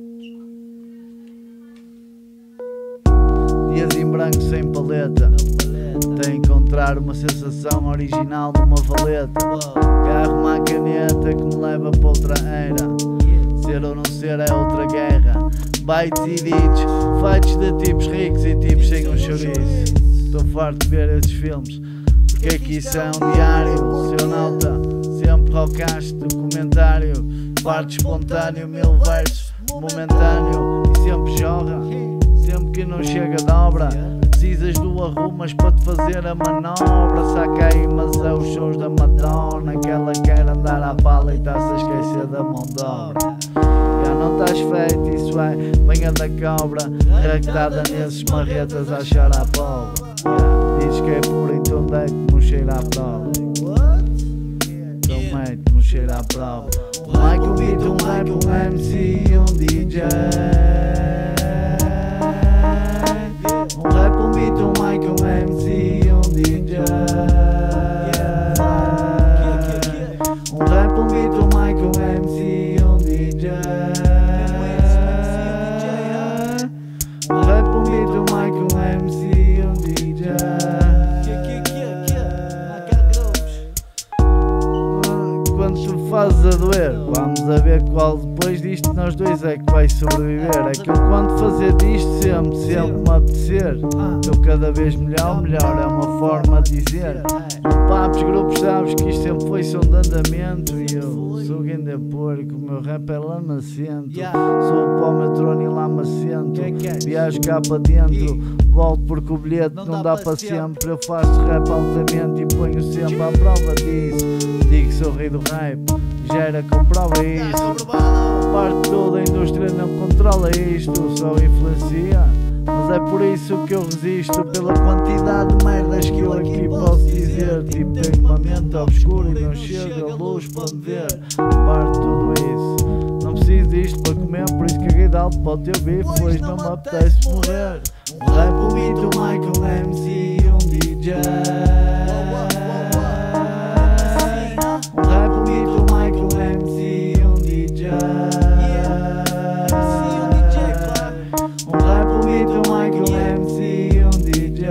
Dias em branco sem paleta. Até encontrar uma sensação original numa valeta. Carro uma caneta que me leva para outra era. Ser ou não ser é outra guerra. Bytes e dits, fights de tipos ricos e tipos sem um chouriço. Estou farto de ver esses filmes, porque é que isso é um diário. Seu nota, sempre ao casto documentário. Parte espontâneo, mil versos, momentâneo. E sempre jorra, sempre que não chega de obra. Precisas do arrumas para te fazer a manobra. Saca aí, mas é os shows da Madonna. Que ela quer andar à bala e está-se a esquecer da mão de obra. Já não estás feito, isso é, venha da cobra. Rectada nesses marretas a achar à pobre. Yeah. Diz que é puro, então deito-me um cheiro à prova. Então meto-me um cheiro à prova. Um like, um beat, um rap, um M C e um D J. Um rap, um beat, um mic, um M C e um D J. Um rap, um beat, um mic, um M C e um D J. Um rap, um beat, um mic, um M C e um D J. Quando tu fazes a doer, vamos a ver qual depois disto nós dois é que vai sobreviver. É que eu quando fazer disto sempre, sempre me apetecer. Estou cada vez melhor, melhor é uma forma de dizer. No papos, grupos, sabes que isto sempre foi som de andamento. E eu sou grande porco, o meu rap é lá no assento. Sou para o meu trono e lá me assento. Viajo cá para dentro, volto porque o bilhete não dá para sempre. Eu faço rap altamente e ponho sempre à prova disso. Digo que sou rei do rap, gera comprova isso. Parte toda a indústria não controla isto, só influencia. Mas é por isso que eu resisto, pela quantidade de merdas que eu aqui posso dizer. Tipo, tenho uma mente obscura e não chego a luz para me ver. Parte tudo isso, não preciso disto para comer, por isso caguei de alto para o teu bife, pois não me apetece morrer. Um rap, um beat, um mic, um M C e um D J. Um rap, um beat, um mic, um M C e um D J. Um rap, um beat, um mic, um M C e um D J.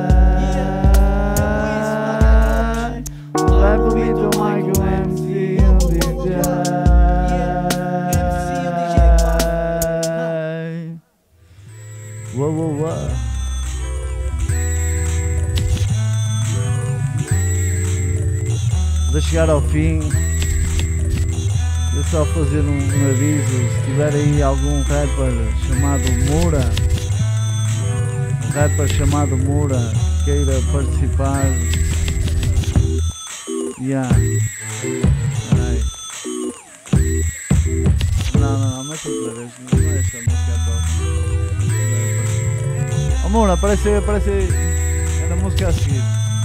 Um rap, um beat, um mic, um M C e um D J. Uou, uou, uou. chegar ao fim. Eu só fazer um, um aviso, se tiver aí algum rapper chamado Mura, um rapper chamado Mura queira participar, yeah. Ai. Não, não, não, mete outra vez, não é esta música top. Oh Mura, aparece aí, aparece aí, é a música a seguir.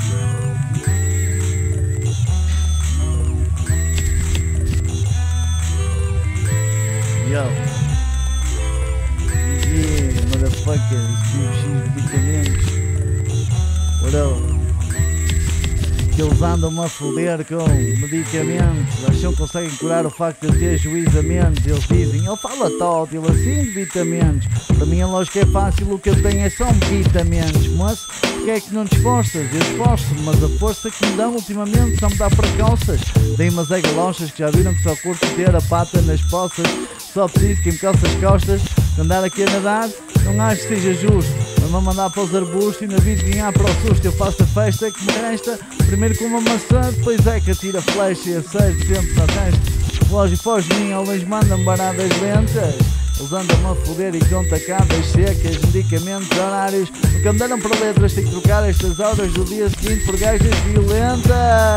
Yo, yeah, motherfuckers, P X medicamentos. What up? Que eles andam-me a foder com medicamentos. Acham que conseguem curar o facto de eu ter juizamentos. Eles dizem, ele fala todo, ele assim de vitamentos. Para mim a lógica é fácil, o que eu tenho é só vitamentos. Mas porque é que não te esforças? Eu esforço-me, mas a força que me dão ultimamente só me dá para calças. Dei umas egalochas que já viram que só curto ter a pata nas poças. Só preciso que me calce as costas. Andar aqui a nadar, não acho que seja justo. Mas vou mandar para os arbustos e na vida ganhar para o susto. Eu faço a festa que me resta, primeiro com uma maçã, depois é que atira a flecha e acerto sempre na testa. Relógio foge de mim, eles mandam baradas lentas. Eles andam-me a foder e com tacadas secas, medicamentos, horários. Porque andaram para letras, tenho que trocar estas horas do dia seguinte por gajas violentas.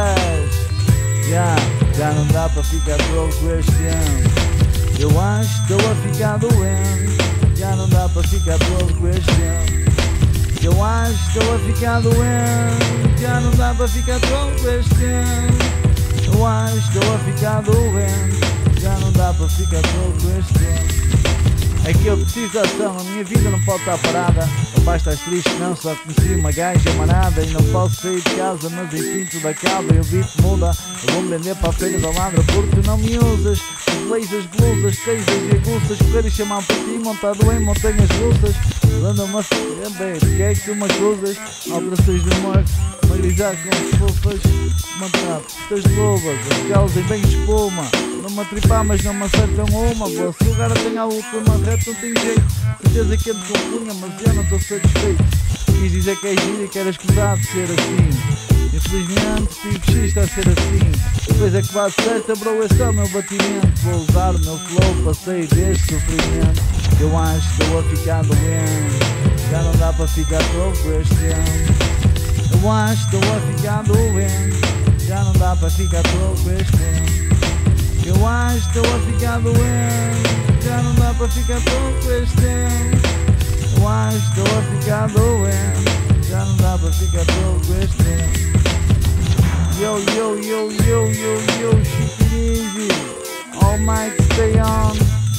Já, já não dá para ficar todo com este tempo. Eu acho que estou a ficar doente. Já não dá para ficar todo com este tempo. Eu acho que estou a ficar doente. Já não dá para ficar todo com este tempo. Eu acho que estou a ficar doente. Já não dá para ficar todo com este tempo. É que eu preciso de ação, a minha vida não pode estar parada. Não basta as tristes, não, só conheci uma gaja manada. E não posso sair de casa, mas enfim tudo acaba. Eu vi que muda, eu vou-me vender para a feira da ladra. Porque tu não me usas, as leis, as blusas, teisas e aguças. Correr e chamar por ti, montado em montanhas russas. Andam-me a foder, baby, que é que tu me acusas? Alterações de humor, magrizar com fofas. Mantrapo, estas lobas, as causem bem espuma. Não me atripar, mas não me acertam uma. Vou se o cara tem a última rap, não tem jeito. Certeza que é de compunha, mas eu não estou satisfeito. Quis dizer que é giro e que era escusado de ser assim. Infelizmente, P X está a ser assim. Depois é que bate certo, bro, esse é o meu batimento. Vou usar o meu flow para sair deste sofrimento. Eu acho que estou a ficar doente. Já não dá para ficar todo com este tempo. Eu acho que estou a ficar doente. Já não dá para ficar todo com este tempo. Eu acho que estou a ficar doente. Já não dá para ficar todo com este tempo. Eu acho que estou a ficar doente. Já não dá para ficar todo com este tempo. Yo, yo, yo, yo, yo, yo, shit it easy. All might stay on.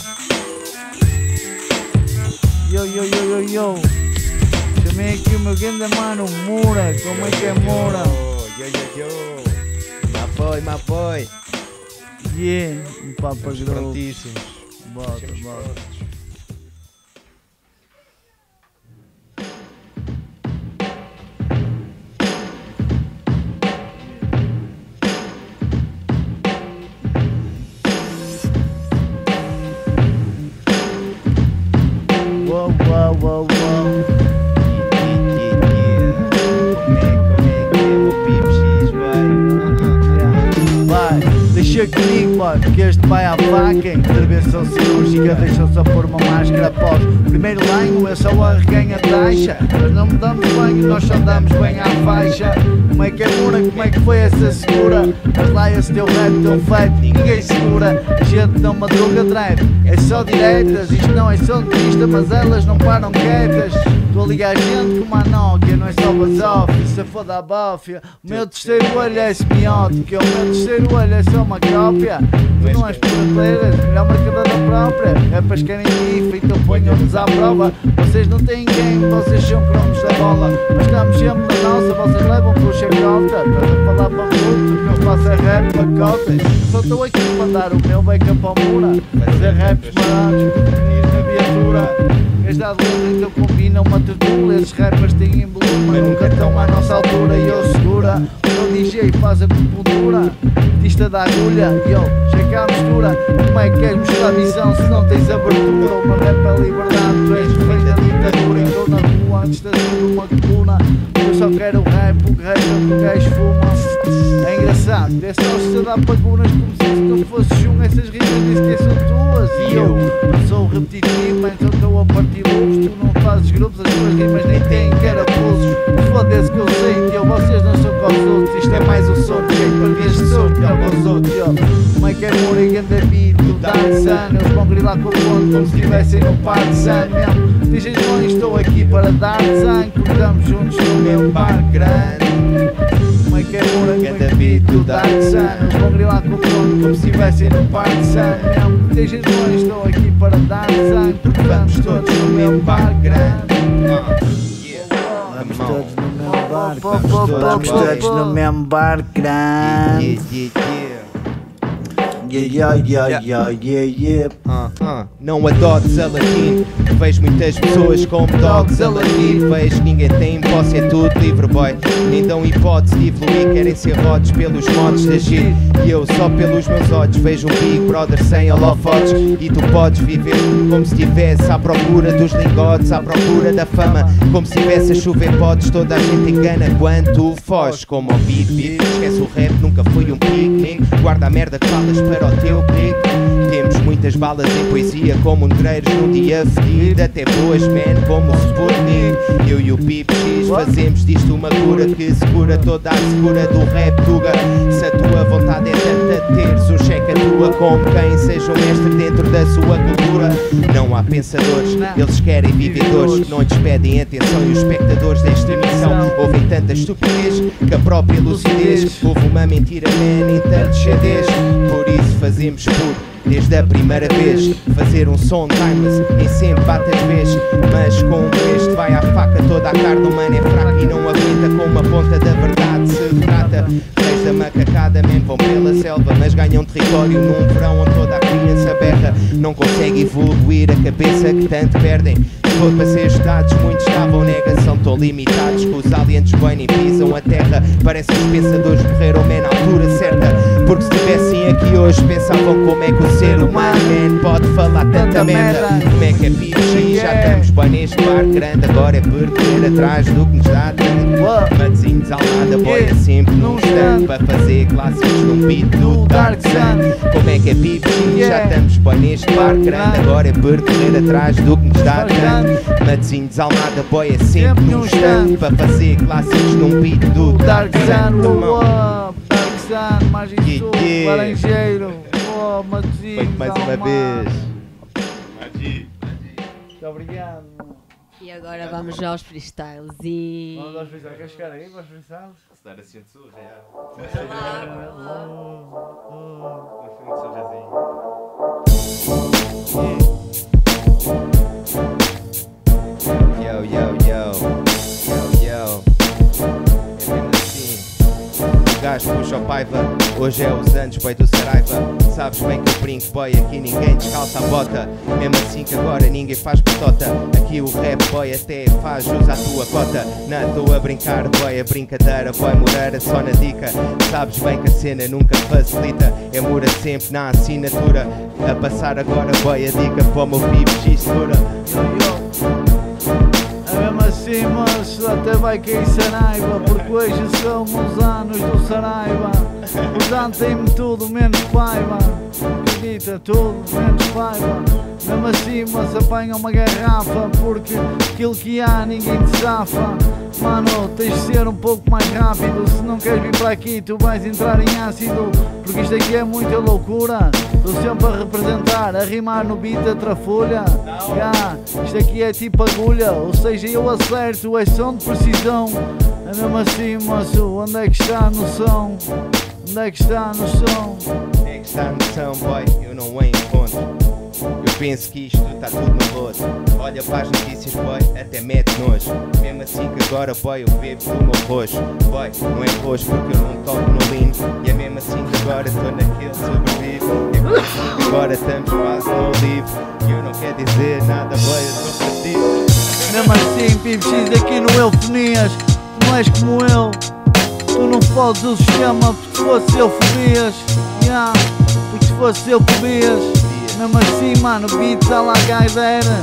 Yo, yo, yo, yo, yo. Chamei aqui o meu grande mano, Mura. Como é que é Mura? Yo, yo, yo. Me apoio, me apoio. Yeah, um papo Estamos grosso. prontíssimos. Bota, Estamos bota. prontos. Uou, uou, uou, uou. Vai, deixa comigo, boy, que este vai à faca. Intervenção cirúrgica, deixa só pôr uma máscara após primeiro banho, é só arreganha a taxa. Nós não mudamos banho, nós só damos bem à faixa. Como é que é Mura, como é que foi essa segura? Mas lá esse teu rap tão feito, ninguém segura. A gente não madruga drive, é só diretas. Isto não é só triste, mas elas não param quietas. Estou a ligar a gente com uma Nokia, não é só basófia, se foda a bófia. O meu terceiro olho é semiótica, o meu terceiro olho é só uma cópia. Tu não és prateiras, melhor marcador da própria. Rappers querem rifa, então ponham-nos à prova. Vocês não têm game, vocês são cromos da bola. Nós estamos sempre na nossa, vocês levam com chacota. Estás a falar para puto, que eu faço é rap para cotas. Só estou aqui para dar o meu backup ao Mura. Fazer raps marados, definir na viatura. És dado letra, então combina uma tertúlia. Esses rappers têm emblema, mas nunca estão à nossa altura. E eu segura, o meu D J faz a acupuntura. Artista da agulha, yo, checa a mistura. Como é que queres mostrar a visão se não tens abertura? O meu rap é liberdade, tu és refém da ditadura. Estou na rua antes de ter uma coluna. Eu só só quero rap, o rap é o que o gajo fuma. É engraçado, é só se dar paguras como se não fosse um. Essas rimas nem sequer são tuas. E eu não sou repetitivo, então estou a partir lobos. Tu não fazes grupos, as tuas rimas nem têm carapuços. Foda-se que eu sei, tio, vocês não são como os outros. Isto é mais um som de jeito para este som que é com os outros. Como é que é Morrigan da beat, do Dançano? Eles vão grilar com o ponto como se estivessem no par de sangue. Dizem bom, estou aqui para dar sangue, porque estamos juntos no meu bar grande. Como é que é Morrigan da beat, do Dançano? Eles vão grilar com o ponto como se estivessem no par de sangue. Dizem bom, estou aqui para dar sangue, porque estamos todos no meu bar grande. Vamos todos no mesmo barco, vamos todos no mesmo barco grande. Yeah, yeah, yeah, yeah, yeah. Uh, uh. Não adotes a latim, vejo muitas pessoas como dogs a latir. Vejo que ninguém tem posse, é tudo livre, boy. Nem dão hipótese de evoluir, querem ser rotos pelos modos de agir. E eu só pelos meus olhos vejo um Big Brother sem holofotes. E tu podes viver como se estivesse à procura dos lingotes, à procura da fama, como se estivesse a chover potes. Toda a gente engana quando tu foges como ao beat, beat. Esquece o rap, nunca foi um piquenique. Guarda a merda que falas para o teu clique. Temos muitas balas em poesia como negreiros num dia fedido. Até boas, man, como o Sputnik. Eu e o Pip X fazemos disto uma cura que segura toda a segura do rap tuga. Se a tua vontade é tanta, teres um cheque a tua como quem seja um mestre dentro da sua cultura. Não há pensadores, eles querem vividores que não lhes pedem atenção. E os espectadores desta emissão ouvem tanta estupidez que a própria lucidez houve uma mentira, man, em tantos C Ds. Por isso fazemos por desde a primeira vez fazer um som timeless, nem sempre bate as vezes. Mas com este vai à faca, toda a carne humana é fraca e não aguenta com uma ponta da verdade. Se trata desde a macacada, man, vão pela selva, mas ganham território num verão onde toda a criança berra. Não consegue evoluir a cabeça que tanto perdem. Se for para ser estudados, muitos estavam negação, tão limitados que os aliens bem nem pisam a terra. Parece que os pensadores morreram, man, na altura certa, porque se estivessem aqui hoje pensavam como é que o ser humano, man, pode falar tanta merda. Como é que é P X? Já estamos bem neste bar grande, agora é perder atrás do que nos dá tanto. Matosinhos Almada, boia sempre num stand para fazer clássicos num beat do Dark Sun. Como é que é P X? Já estamos bem neste bar grande, agora é perder atrás do que nos dá tanto. Matosinhos Almada, boia sempre num stand para fazer clássicos num beat do Dark Sun. Dark Sun, Margem Sul, Laranjeiro. Oh, Matosinhos, feito mais uma vez. Muito obrigado. E agora vamos aos freestyles e... Vamos aos freestyles. Queres chegar aí para os freestyles? Se dar assim de surra, é. Yo, yo, yo. Yo, yo. É mesmo assim. O gajo puxa o paiva. Hoje é os anos, boy, do Saraiva. Sabes bem que eu brinco, boy, aqui ninguém descalça a bota. Mesmo assim que agora ninguém faz patota. Aqui o rap, boy, até faz jus à tua cota. Não estou a brincar, boy, a brincadeira vai morar só na dica. Sabes bem que a cena nunca facilita, é mura sempre na assinatura. A passar agora, boy, a dica para o meu P X segura. É mesmo assim, moço, até vai cair Saraiva, porque hoje são os anos do Saraiva. Portanto tem-me tudo menos paiva, acredita, tudo menos paiva. Mesmo assim, moço, apanha uma garrafa, porque aquilo que há ninguém te safa. Mano, tens de ser um pouco mais rápido, se não queres vir para aqui tu vais entrar em ácido. Porque isto aqui é muita loucura, estou sempre a representar, a rimar no beat da trafulha. Yeah, isto aqui é tipo agulha, ou seja, eu acerto, é som de precisão. É mesmo assim, moço, onde é que está a noção? Onde é que está a noção? Onde é que está a noção, boy? Eu não a encontro. Eu penso que isto está tudo no lodo. Olha para as notícias, boy, até mete nojo. Mesmo assim que agora, boy, eu bebo do meu roxo. Boy, não é roxo porque eu não toco no lean. E é mesmo assim que agora estou naquele sobrevivo. É mesmo assim que agora estamos quase no livro. E eu não quero dizer nada, boy, eu sou partido. Mesmo assim, P X aqui no Eufonias, tu não és como eu. Tu não fodes o sistema, porque se fosse eu fodias. Yeah, porque se fosse eu podias. Mesmo assim, mano, beats à la Gaidera.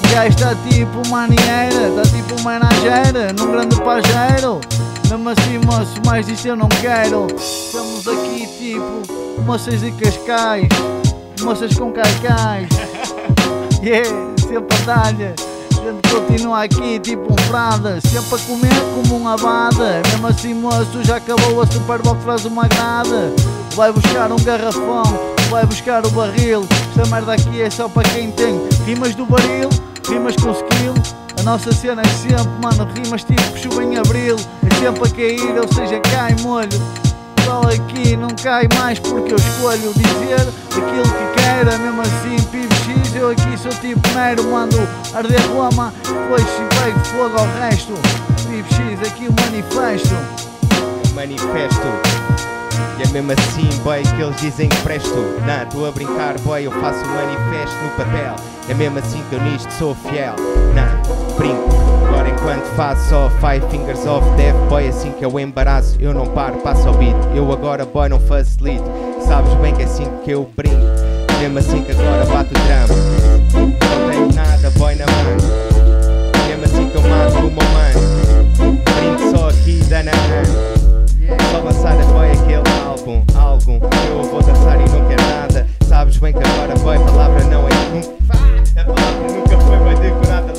gajo está tipo manieira, está tipo menageira, num grande pajeiro. Mesmo assim, moço, mais disso eu não quero. Estamos aqui tipo moças de Cascais, moças com caicais. Yeah, sempre a dar-lhe. A gente continua aqui tipo um frada, sempre a comer como um abada. Mesmo assim, moço, já acabou a Superbox, faz uma grada. Vai buscar um garrafão, vai buscar o barril. Esta merda aqui é só para quem tem rimas do barril, rimas com skill. A nossa cena é sempre, mano, rimas tipo chuva em abril. É sempre a cair, ou seja, cai molho. Só aqui não cai mais porque eu escolho dizer aquilo que quero. Mesmo assim, P B X, eu aqui sou tipo mero. Mando arder Roma, depois se pego fogo ao resto. P B X, aqui o manifesto. Eu manifesto. E é mesmo assim, boy, que eles dizem que presto. Não, estou a brincar, boy, eu faço um manifesto no papel. É mesmo assim que eu nisto sou fiel. Não, brinco. Agora enquanto faço só Five Fingers of Death, boy, assim que eu embaraço, eu não paro, passo ao beat. Eu agora, boy, não facilito. Sabes bem que é assim que eu brinco. Mesmo assim que agora bato o drama. Não tenho nada, boy, na mão. Mesmo assim que eu mato o meu mano. Brinco só aqui, dando a mão. Só lançar boy aquele álbum, álbum. Eu vou dançar e não quero nada. Sabes bem que agora, boy, a palavra não é nunca. A palavra nunca foi bem decorada.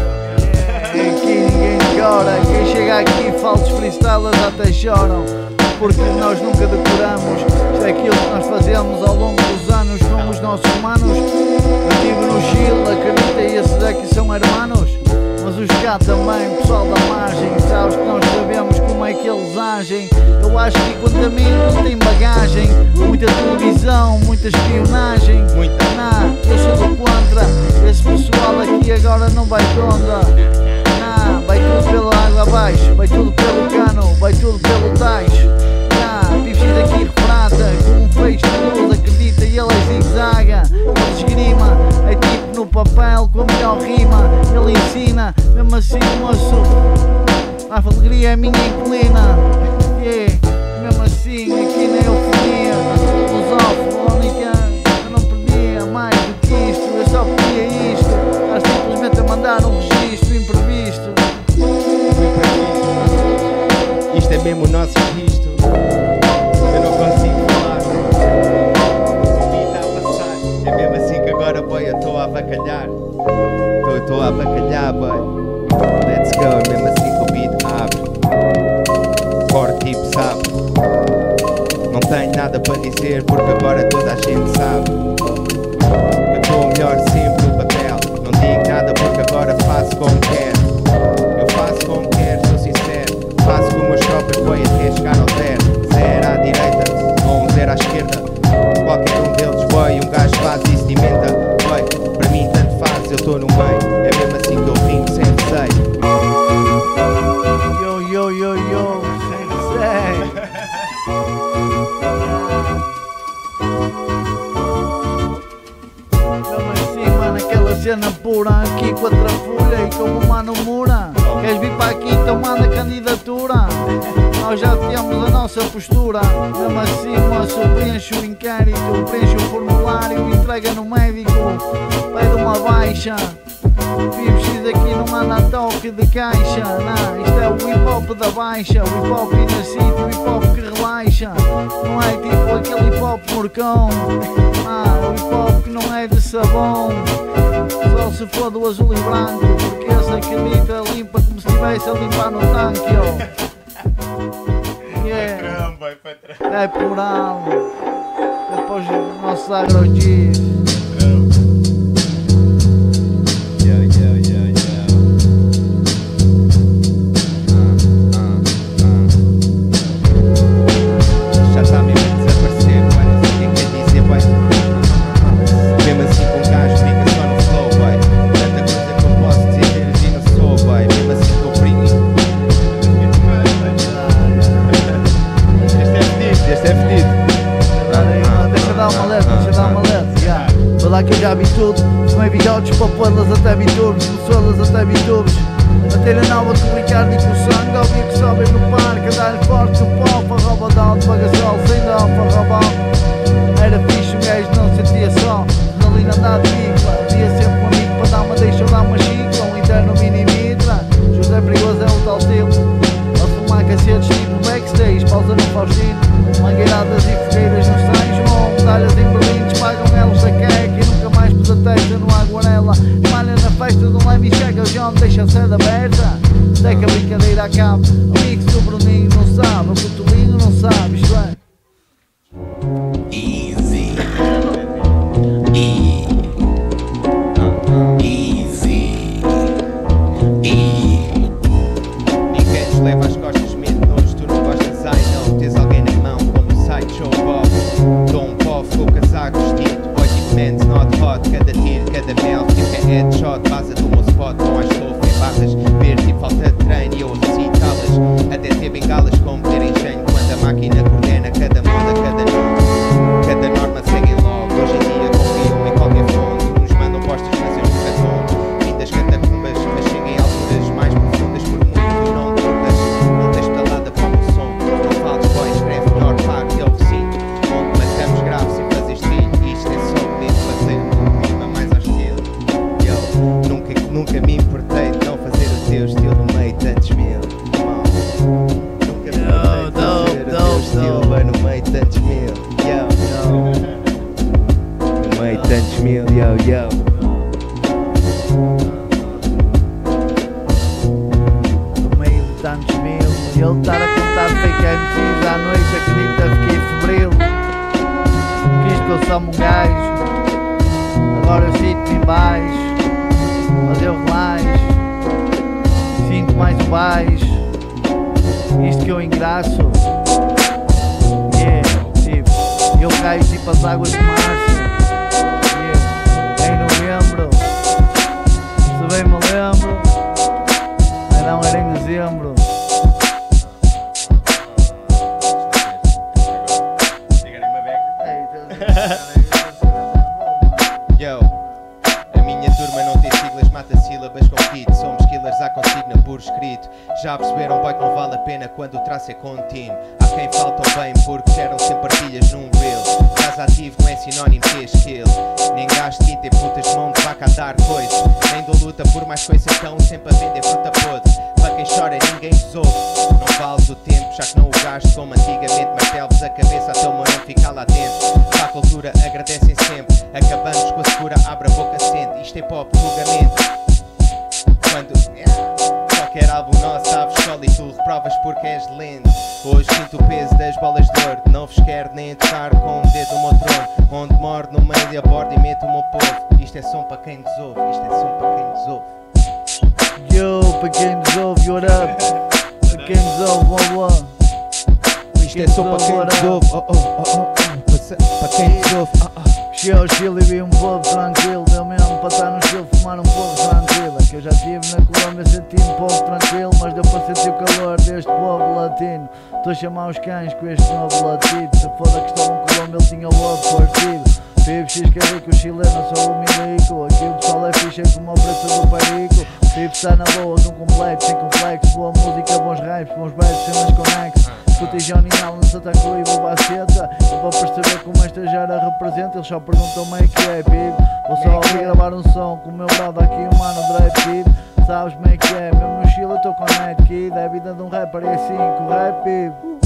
Aqui ninguém decora, quem chega aqui falsos freestylers até choram. Porque nós nunca decoramos. Isto é aquilo que nós fazemos ao longo dos anos com os nossos manos. Antigo no Chile, acredita, e esses aqui são hermanos. Mas os cá também, pessoal da margem. Sabes que nós sabemos como é que eles agem. Eu acho que quanto a mim não tem bagagem. Muita televisão, muita espionagem. Muita Nah, eu sou do contra. Esse pessoal aqui agora não vai de onda. Nah, vai tudo pela água abaixo. Vai tudo pelo cano, vai tudo pelo tacho. Nah, P B X aqui refrata com um feixe de luz, acredita, e ele é zigzaga. Ele esgrima, é tipo no papel com a melhor rima. Ele ensina, mesmo assim moço, a alegria é minha inclina. Yeah, mesmo assim aqui na eufonia, lusófonica, eu não perdia mais do que isto. Eu só pedia isto, estás simplesmente a mandar um registro imprevisto. Isto é mesmo o nosso registro. Eu não consigo falar. O beat está a passar. É mesmo assim que agora, boy, eu estou a avacalhar. Eu estou a avacalhar, boy. Let's go. É mesmo assim que o beat abre. Forte tipo sabe. Não tenho nada para dizer porque agora toda a gente sabe. Eu estou melhor sempre no papel. Não digo nada porque agora faço como quero. Eu faço como quero, sou sincero. Faço com meus próprios, boy, até chegar ao zero. Zero à direita, ou um zero à esquerda. Qualquer um deles, boy, um gajo faz isso de emenda. Boy, para mim tanto faz, eu estou no meio. É mesmo assim que eu rimo sem receio. Yo, yo, yo, yo, sensei. Como assim, mano, aquela cena pura aqui com a trafulha e com o mano Mura. Queres vir para aqui, então manda candidatura. Nós já temos a nossa postura. Mesmo assim, moço, preenche o inquérito, preenche o formulário, entrega no médico, pede uma baixa. P B X aqui não anda a toque de caixa. Não, isto é o hip hop da baixa, o hip hop inner city, o hip hop que relaxa. Não é tipo aquele hip hop morcão. Ah, o hip hop que não é de sabão. Só se for do azul e branco, porque esse acredita limpa como se estivesse a limpar no tanque, ó. Yeah. É plural. Depois os nossos agrogis. Já está mesmo a desaparecer, boy. Não sei o que é que é dizer, boy. Mesmo assim com um gajo fica só no flow, boy. Tanta coisa que eu posso dizer e não sou, boy. Mesmo assim que eu brinco. Este é fedido, este é fedido. Deixa eu dar uma letra, deixa eu dar uma letra. Yeah. Foi lá que eu já vi tudo. Tomei bigodes, papoelas até bitubos, moçolas até bitubos. A ter a nova com o Ricardo e com o sangue. Ao dia que sobem no parque, a dar forte o pó. Farroba de alto, bagasol, sem dó, farrobão. Era fixe, o gajo não sentia só. Ali não dá de bico, havia sempre um amigo para dar uma deixa ou dar uma chica. Faustino, mangueiradas e fogueiras nos trens, João, medalhas em Berlim, despagam elos da queca e nunca mais pus a testa no aguarela. Malha na festa de um leme e chega o João, deixa a sede aberta, até que a brincadeira acaba. O mix do Bruninho não sabe, o Cotolinho não sabe, isto é. Easy. E. Easy. E. Ninguém nos leva às costas, mente longe, tu não gostas, ai não. Tens alguém na mão como Sideshow Bob. Dom Bob com o casaco vestido. Boy tipo men's not hot. Cada tiro, cada mel, fica headshot. Vaza do meu spot, não há estofo em barras. Verde e falta de treino e eu recitá-las. Até ter bengalas como ter engenho. Quando a máquina coordena cada moda, cada nome. Cada norma segue logo. Hoje em dia confiam em qualquer fonte. Uns mandam postas, mas eu nunca tomo. Vindas catacumbas, mas chego em alturas mais profundas. Por muito não dudas, não tens talada como o som. Não fales, boy, escreve menor, pago teu recinto. Onde matamos graves sem fazer estilo. Isto é só medo de fazer um clima mais hostil. Yo, nunca, nunca me importei de não fazer o teu estilo no meio de tantos mil. Nunca me importei de fazer o teu estilo bem no meio de tantos mil. Yo, no meio de tantos mil, yo, yo. No meio de tantos mil, e ele estar a cantar fake M Cs à noite, acredita, fiquei febril. Quis que eu sou um gajo, agora eu sinto-me em baixo, mas eu relaxo, sinto mais um baixo. Isto que eu engraço, yeah, tipo, eu caio tipo as águas de março, yeah, em novembro, se bem me lembro, ai não, era em dezembro. Yo, a minha turma não tem siglas, mata sílabas com kit. Somos killers à consigna por escrito. Já perceberam, boy, que não vale a pena quando o traço é contínuo. Há quem faltam bem porque geram sem partilhas num reel. Estás ativo não é sinónimo de skill. Nem gasto tinta e putas de mão de vaca a dar coisas. Nem dou luta por mais coisas, estão sempre a vender fruta podre. Para quem chora ninguém vos ouve. Não vales o tempo, já que não o gasto como antigamente. Martelos a cabeça até o meu não ficar lá dentro. Para a cultura agradecem sempre. Acabamos com a segura, abre a boca, sente. Isto é pop, julgamento. Quando yeah, qualquer álbum nosso sabe escola e tu reprovas porque és lento. Hoje sinto o peso das bolas de ouro. Não vos quero nem tocar com o dedo no meu trono. Onde moro no meio de aborda e meto o meu povo. Isto é som para quem nos ouve. Isto é som para quem nos ouve. Yo, para quem nos ouve, what up? Para quem nos ouve, blá blá. Isto é som para quem nos ouve. Oh oh oh oh. Para quem nos ouve. Oh oh. Cheguei ao Chile e vi um povo tranquilo. Deu mesmo para estar no Chile fumar um povo tranquilo. É que eu já estive na Colômbia, senti um povo tranquilo, mas deu para sentir o calor deste povo latino. Estou a chamar os cães com este novo latido. Se foda que estava um Colômbia, ele tinha o ovo partido. P F X que é rico, chileno, sou o milico. Aqui o pessoal é ficha como o preço do perico. Vivo está na boa, de um complexo, sem complexo. Boa música, bons raps, bons beats, cenas conexos. Escutei Johnny Allen, Santa Cruz e Bobaceta. Eu vou perceber como esta gera representa. Eles só perguntam como é que é, pibe. Vou só ali gravar um som com o meu brother aqui, o mano Dre, pibe. Sabes como é que é, mesmo no Chile eu estou com Net Kid. É a vida de um rapper e assim, correto, pibe.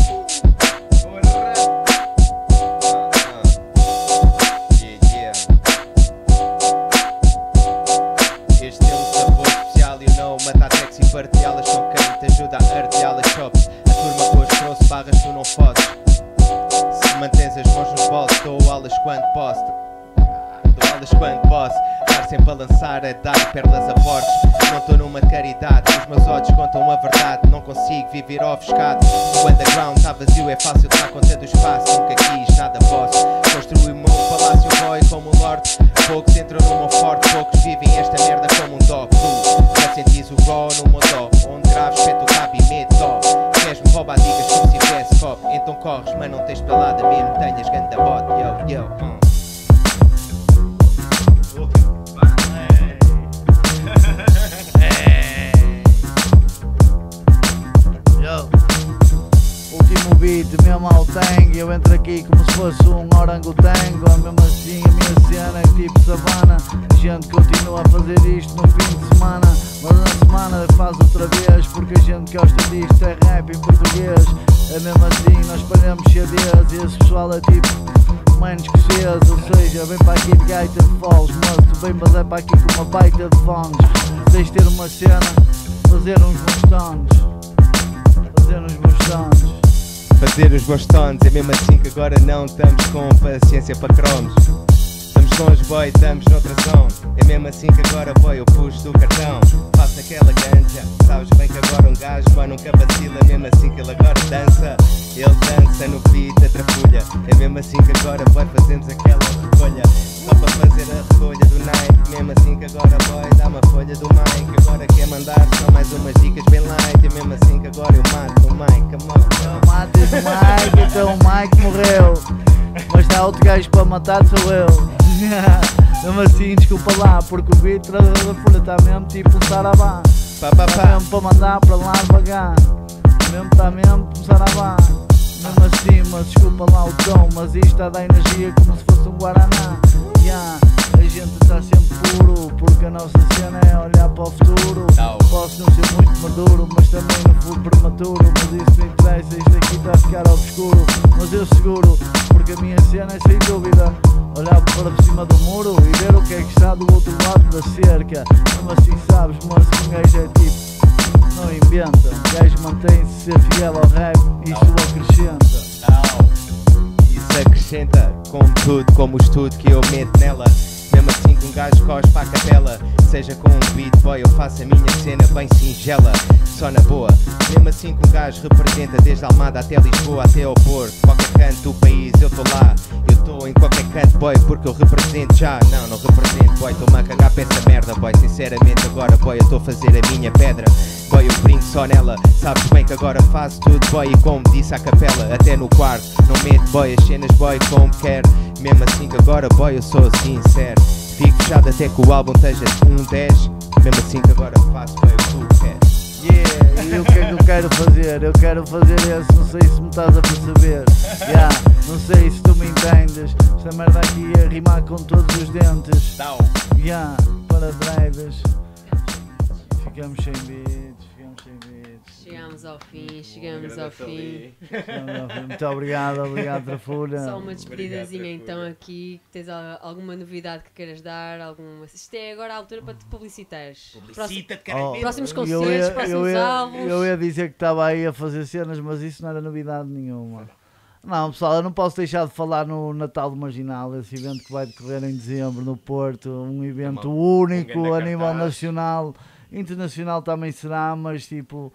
Partilhá-las com quem te ajuda a artilhá-las chops. A turma que hoje trouxe barras tu não fodes. Se mantens as mãos nos bolsos, dou-alas quando posso. Dou-alas quando posso. Estar sempre a lançar, a dar pérolas a portos. Não estou numa caridade, os meus olhos contam a verdade. Não consigo viver ofuscado. O underground está vazio, é fácil dar conta do espaço. Nunca quis nada vosso. Construí-me um palácio boy como um lord. Poucos entram no meu forte, poucos vivem esta merda como um dog. Tu já sentis o raw no meu dó. Onde graves, pé tu cabo e medo dó. Queres-me roubar, digas como se tivesse copo. Então corres, mas não tens pelada mesmo. Tenhas ganda bote, yo, yo, hum. Último beat, mesmo ao tango. Eu entro aqui como se fosse um orangotango. Mesmo assim a minha cena é tipo savana. A gente continua a fazer isto no fim de semana, mas na semana faz outra vez, porque a gente gosta disto, é rap em português. É mesmo assim, nós espalhamos C Ds e esse pessoal é tipo manos escoceses, ou seja, vem para aqui de gaita de foles, moço, tu vem mas é para aqui com uma baita de fones. Tens de ter uma cena, fazer uns bons tones, fazer uns bons tones. Fazer os bons tones, é mesmo assim que agora não estamos com paciência para cromos. Estamos longe, boy, estamos noutra zone. É mesmo assim que agora, boy, eu puxo do cartão. Faço aquela ganja, sabes bem que agora um gajo, boy, nunca vacila. É mesmo assim que ele agora dança. Ele dança no beat da trafulha. É mesmo assim que agora, boy, fazemos aquela recolha. Só para fazer a recolha do Nike. Mesmo assim que agora, boy, dá uma folha do Mike. Agora quer mandar só mais umas dicas bem light. É mesmo assim que agora eu mato o Mike. Come on, Não mates o Mike, então o Mike morreu. Mas está outro gajo para matar, sou eu. Mesmo assim, desculpa lá, porque o beat da folha está mesmo tipo um saravá. Está mesmo para mandar para lá devagar. Mesmo está mesmo um saravá. Mesmo assim, mas desculpa lá o tom, mas isto está a dar energia como se fosse um guaraná. Yeah, a gente está sempre puro, porque a nossa cena é olhar para o futuro. Posso não ser muito maduro, mas também não fui prematuro. Mas isso não interessa, isto aqui está a ficar obscuro. Mas eu seguro, porque a minha cena é sem dúvida olhar para cima do muro e ver o que é que está do outro lado da cerca. Mesmo assim sabes, mas que um gajo é tipo, não inventa. O gajo mantém-se ser fiel ao rap, isso acrescenta. Isso acrescenta, como tudo, como o estudo que eu meto nela. Mesmo assim que um gajo cospe para a capela. Seja com um beat boy, eu faço a minha cena bem singela, só na boa. Mesmo assim que um gajo representa desde Almada até Lisboa, até ao Porto. Qualquer canto do país eu estou lá. Eu estou em qualquer canto, boy, porque eu represento já. Não, não represento, boy, estou-me a cagar para essa merda, boy. Sinceramente agora, boy, eu estou a fazer a minha pedra. Boy, eu brinco só nela. Sabes bem que agora faço tudo, boy, e como disse à capela, até no quarto. Não meto, boy, as cenas, boy, como quer. Mesmo assim que agora, boy, eu sou sincero. Fico fechado até que o álbum esteja um dez. Mesmo assim que agora faço, boy, o que tu queres. Yeah, e o que é que eu quero fazer? Eu quero fazer esse, não sei se me estás a perceber. Yeah, não sei se tu me entendes. Esta merda aqui é rimar com todos os dentes. Yeah, para drives. Ficamos sem beats, ficamos sem beats. Chegamos ao fim, chegamos ao fim. Chegamos ao fim. Muito obrigado, obrigado Trafulha. Só uma despedidazinha então aqui. Tens al- alguma novidade que queiras dar? Alguma... Isto é agora a altura para te publicitares. Publicita-te, Próximo- caralho. Próximos eu concertos, ia, próximos eu ia, álbuns. eu ia dizer que estava aí a fazer cenas, mas isso não era novidade nenhuma. Não, pessoal, eu não posso deixar de falar no Natal do Marginal, esse evento que vai decorrer em dezembro no Porto, um evento único um a grande nível cartaz. nacional, internacional também será, mas tipo,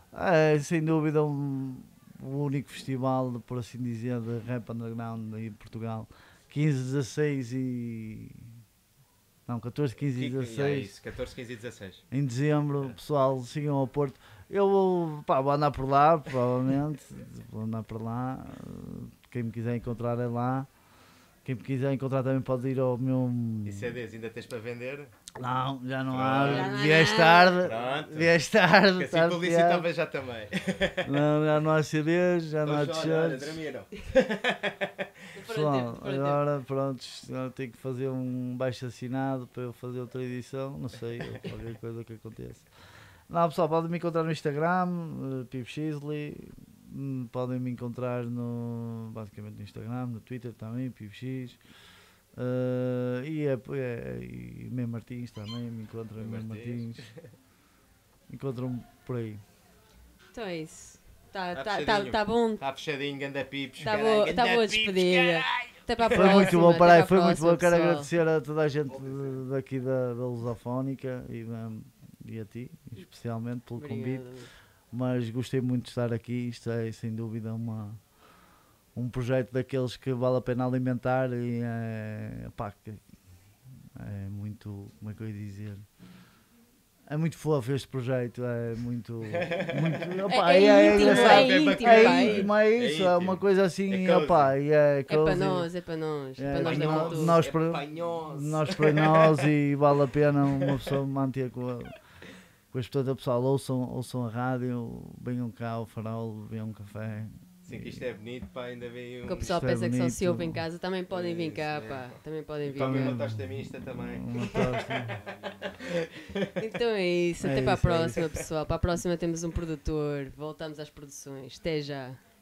é sem dúvida um, o único festival, por assim dizer, de rap underground em Portugal. quinze, dezasseis e... Não, catorze, quinze e É dezasseis. isso, catorze, quinze e dezasseis. Em dezembro, pessoal, sigam ao Porto. Eu vou, pá, vou andar por lá, provavelmente. Vou andar por lá. Quem me quiser encontrar é lá. Quem me quiser encontrar também pode ir ao meu. E C Ds ainda tens para vender? Não, já não Pronto. há. Já não há Vieste nada. tarde. Pronto. Vieste tarde. Que assim tarde, publicitava já também. Não, já não há C Ds, já não há Então, olha, olha, t-shirts. dormiram. Pessoal, agora pronto, agora tenho que fazer um baixo assinado para eu fazer outra edição, não sei, ou qualquer coisa que aconteça. Não, pessoal, podem me encontrar no Instagram, uh, Pip Xley, hum, podem me encontrar no, basicamente no Instagram, no Twitter também, PipX. Uh, e é, é, e Mem Martins também, me encontram em Mem Martins. Encontram-me por aí. Então é isso. Tá, Tá tá, tá, fechadinho. tá bom. Está fechadinho, ganda pips. Tá caralho, boa, ganda tá boa a pips, despedida. caralho. Até para a Foi próxima. muito bom, até peraí, para a foi muito próxima, bom. Quero pessoal. agradecer a toda a gente de- daqui da, da Lusofónica e, um, e a ti, especialmente pelo convite. Obrigado. Mas gostei muito de estar aqui. Isto é sem dúvida uma, um projeto daqueles que vale a pena alimentar e é, pá, que é muito, como é que eu ia dizer? É muito fofo este projeto, é muito, muito opá, É- é é, íntimo, engraçado. é íntimo, é pá, íntimo, é é isso, é, íntimo. uma coisa assim, É cozy. opá, e é, É para cozy. nós, é para nós. É, para nós da nós- cultura. nós É para- panhoso. Nós para nós e vale a pena uma pessoa manter com a, com as pessoas, pessoal, ouçam, ouçam a rádio, venham cá ao farol, venham um café. Sim, que isto é bonito, pá, ainda veio um... Que o pessoal Isto é pensa que só se bonito. ouve em casa, também podem vir Isso, cá, é. pá. Também podem vir Come cá. uma tosta mista também. Uma tosta. Então é isso, É até para a isso, é próxima, pessoal. Para a próxima temos um produtor. Voltamos às produções. Até já.